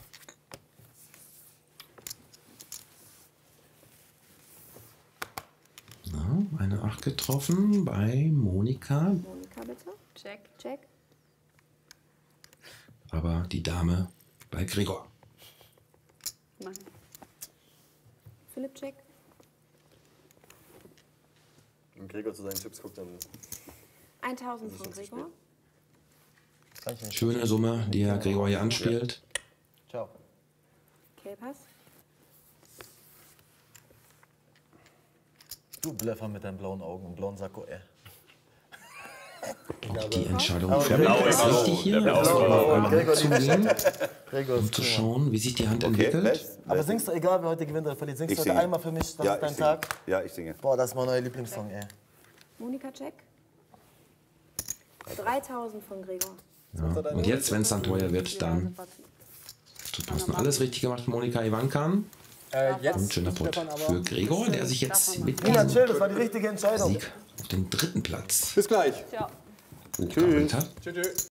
Na, eine 8 getroffen bei Monika, Monika, bitte. Check. Check. aber die Dame bei Gregor. Mann. Philipp, check. Wenn Gregor zu seinen Chips guckt, dann. 1000 von Gregor. Kann ich nicht. Schöne Summe, die Herr Gregor hier anspielt. Ciao. Okay, Pass. Du Bleffer mit deinen blauen Augen und blauen Sakko, ey. Die Entscheidung fällt. Ist richtig hier zu gehen, um zu schauen, wie sich die Hand entwickelt. Aber singst du, egal wer heute gewinnt oder verliert, singst du heute einmal für mich, das ist dein Tag? Ja, ich singe. Boah, das ist mein neuer Lieblingssong, ey. Monika, check. 3000 von Gregor. Ja. Und jetzt, wenn es dann teuer wird, dann zu passen. Alles richtig gemacht, Monika Ivankan. Und schöner Pot für Gregor, der sich jetzt mit Nina, diesem chill, das war die richtige Entscheidung. Sieg auf den 3. Platz Bis gleich. hochgearbeitet hat. Tschüss.